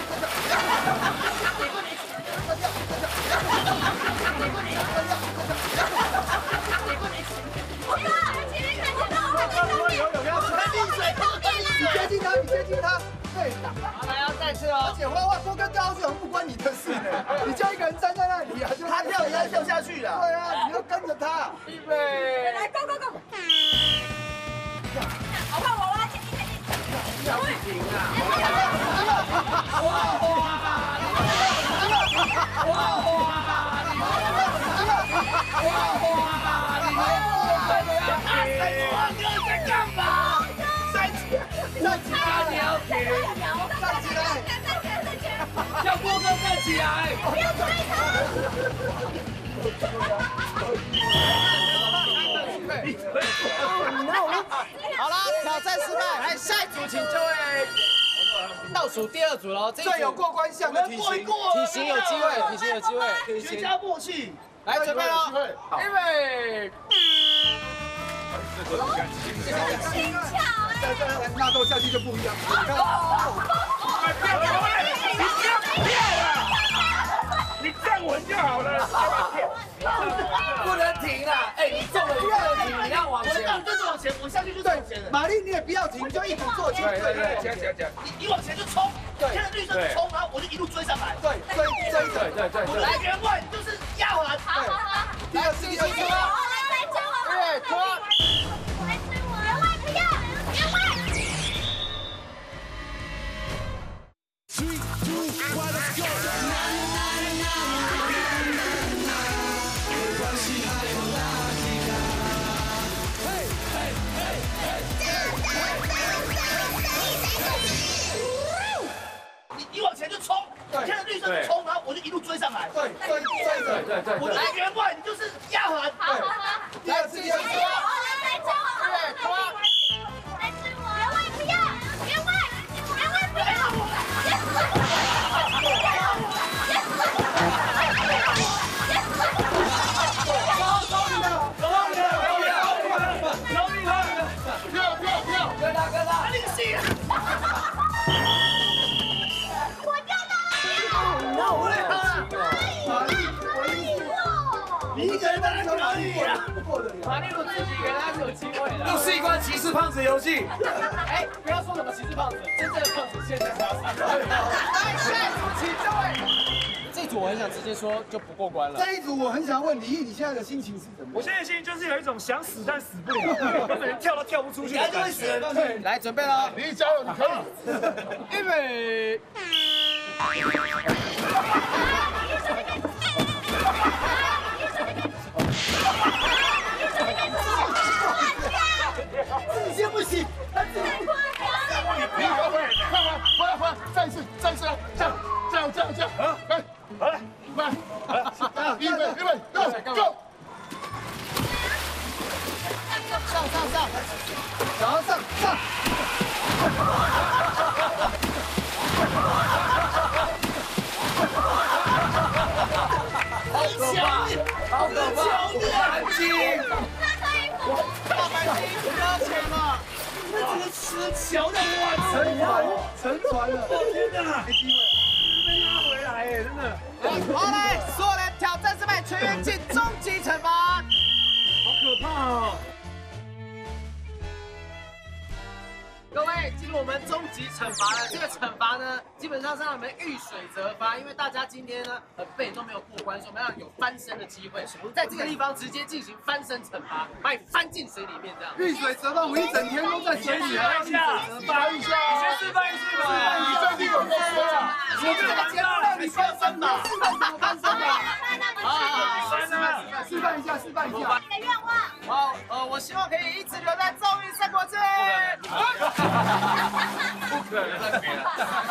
你接近他，你接近他，对。 好，来要再次哦。 而且花花多跟高志宏不关你的事呢，你就一个人站在那里啊，就他跳也要跳下去了。 对啊，你要跟着他。 预备， 来，Go Go Go！ 好看，我挖前进前进。 要不停啊！哇哇！哇哇！哇哇！你们为什么要停？王哥在干嘛？站起来！站起来！你要停！ 站起来！ 叫郭哥站起来！ 不要追好了，挑战失败，来下一组，请就位。倒数第二组喽，这最有过关项的体型， 体型有机会，体型有机会，体型绝佳默契。 来准备喽，预备。 轻巧哎！ 纳豆下去就不一样。 不要表演，你不要骗了，你站稳就好了。 不能停啊！哎，你中了不能停，你要往前。我就是往前，我下去就是往前的。 玛丽，你也不要停，就一鼓作气。 对对对，讲讲讲。 你你往前就冲，看着绿色就冲，然后我就一路追上来。 对，追追对对对对。 来原位就是压完。 好好好， 来，继续出。 来来追我， 对，出。 来追我，原位不要，原位。 Three, two, one, let's go！ 没关系，还有垃圾卡。嘿，嘿，嘿， 你你往前就冲，看着绿色就冲，然后我就一路追上来。 对，追追对对对。 我来原位，你就是压完。 好好好， 第二次继续。 来追我， 对，出。 来追我，原位不要，原位，原位不要。 不是一关歧视胖子游戏。 哎，不要说什么歧视胖子，真正的胖子现在才要上。 来，下一组请这位。 这组我很想直接说就不过关了。 这一组我很想问李毅，你现在的心情是怎么样？ 我现在心情就是有一种想死但死不了，根本连跳都跳不出去的感觉。 对， 来，准备了， 李毅加油，你可以。 预备。 这些不行，他自己李毅，快快快快快，再一次，再一次，这样这样这样这样，啊，来， 好了， 快，预备预备，Go Go。 上上上， 然后上上。 好可怕！好可怕！安静！ 大白鲸不要钱了， 那这个吃桥的哇， 沉船，沉船了！ 天哪！没机会，被拉回来哎，真的。 好来，所有人挑战失败，全员进终极惩罚。 好可怕哦！ 各位，进入我们终极惩罚了。这个惩罚呢，基本上是让你们遇水则发，因为大家今天呢很背都没有过关，所以我们要有翻身的机会，在这个地方直接进行翻身惩罚，把你翻进水里面这样。 遇水则发，我们一整天都在水里啊！ 一下， 示范一下， 你先示范一次吧。 你最近有没有说啊？ 我这个节目让你翻身嘛， 示范怎么翻身吧！ 好， 翻啊！ 示范一下，示范一下。 你的愿望。 好，呃，我希望可以一直留在综艺三国志。 不可能的，别了。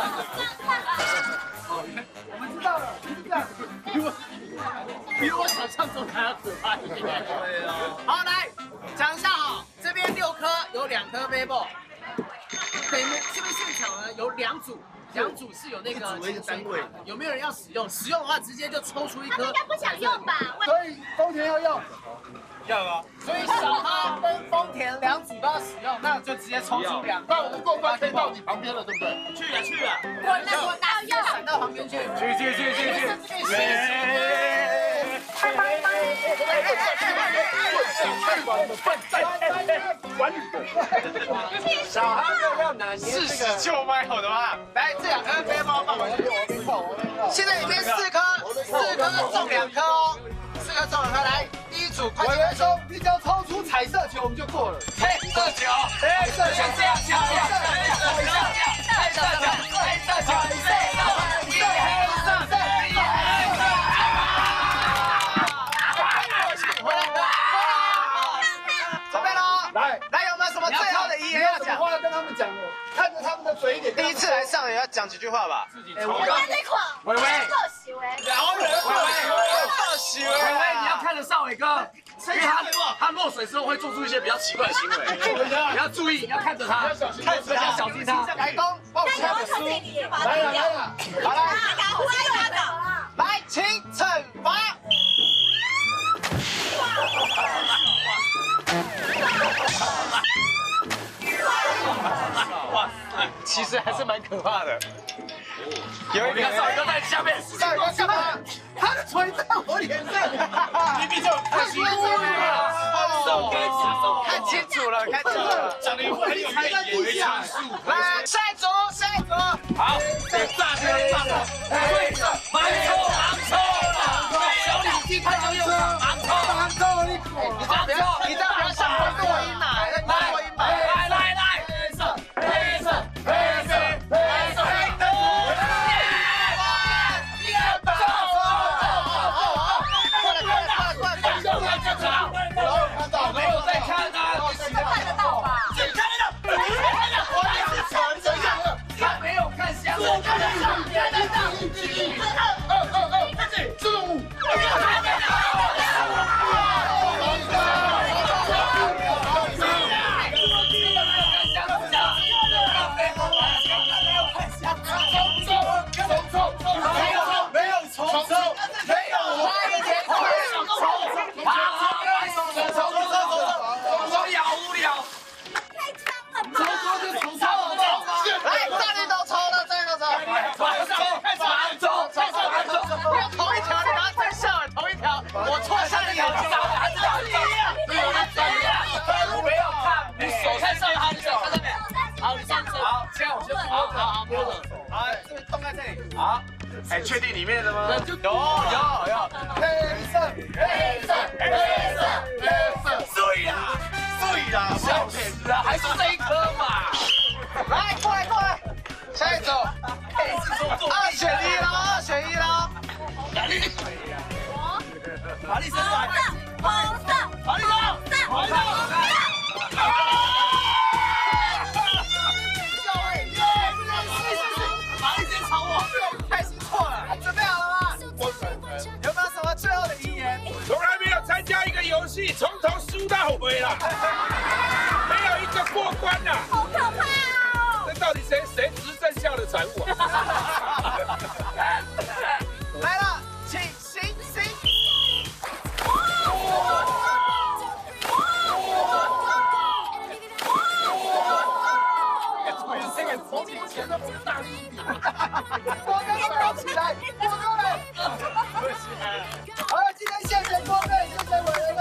我们知道了，是这样。 比我比我想象中还要可怕一点。 对啊。 好，来讲一下哈，这边六颗有两颗 Bebo， 北门这边现场呢有两组。两组是有那个一组一个单位， 有没有人要使用？使用的话直接就抽出一颗。 他们应该不想用吧？ 所以丰田要用。 要啊。 所以小哈跟丰田两组都要使用，那就直接抽出两个。 那我们过关可以到你旁边了，对不对？ 去啊去啊！ 滚了滚到右， 闪到旁边去。 去去去去去！耶！ 太晚了，笨蛋！玩你的！ 小哈要要拿捏这个就卖好的话， 来，这两颗背包放回去。现在里面四颗，四颗中两颗哦，四颗中两颗。来，第一组快委点员说，你只要抽出彩色球，我们就过了。 嘿，色球， 哎，这样这样这样这样这样这样， 黑色球，黑色球，黑色，一黑色，一黑色。准备喽！ 来， 来，有没有什么最后的遗言要讲？ 话要跟他们讲的，看着他们的嘴脸。 第一次来上也要讲几句话吧。 哎，我我在那块， 伟伟， 特喜喂， 然伟伟，特喜伟， 伟伟，你要看着少伟哥，因为他他落水之后会做出一些比较奇怪的行为，你要注意，你要看着他，看着要小心他。 来公，帮我那签个书。 你要特自己把它掉， 好来， 打我一巴掌。 来，请惩罚。 哇塞，其实还是蛮可怕的。有一个少伟哥在下面， 少伟哥干嘛？他的锤在我脸上。 你比较可惜了。 看清楚了，看清楚了。 长得很有威严。 来，下一组，下一组。 好，这炸车炸的，对着盲抽盲抽了，小李弟他就用盲抽盲抽你你这样不要，你这样不要像我录音呐，来录音吧。 来来来，黑色黑色黑色黑色黑的，耶！走走走， 快点快点快点快点！ 就在这场，看到没有在看啊？ 这看得到吧？ 这看得到，看得到，我两次。 多了。好，这边动在这里。好， 哎，确定里面的吗？ 有有有，黑色黑色黑色黑色， 对啦，对啦， 小骗子啊，还是这一颗嘛。来，过来过来，下一组，二选一喽，二选一喽。法力生来， 红色， 法力生， 红色，红色。 法力先朝我，开始错了，准备好了吗？有没有什么最后的遗言？ 从来没有参加一个游戏从头输到尾啦，没有一个过关啦， 好可怕哦！ 这到底谁谁执政校的产物啊？ 来了，请行行。这个从以前都不大力一点。郭哥手起来，郭哥们。好了，今天谢谢郭哥，谢谢伟人。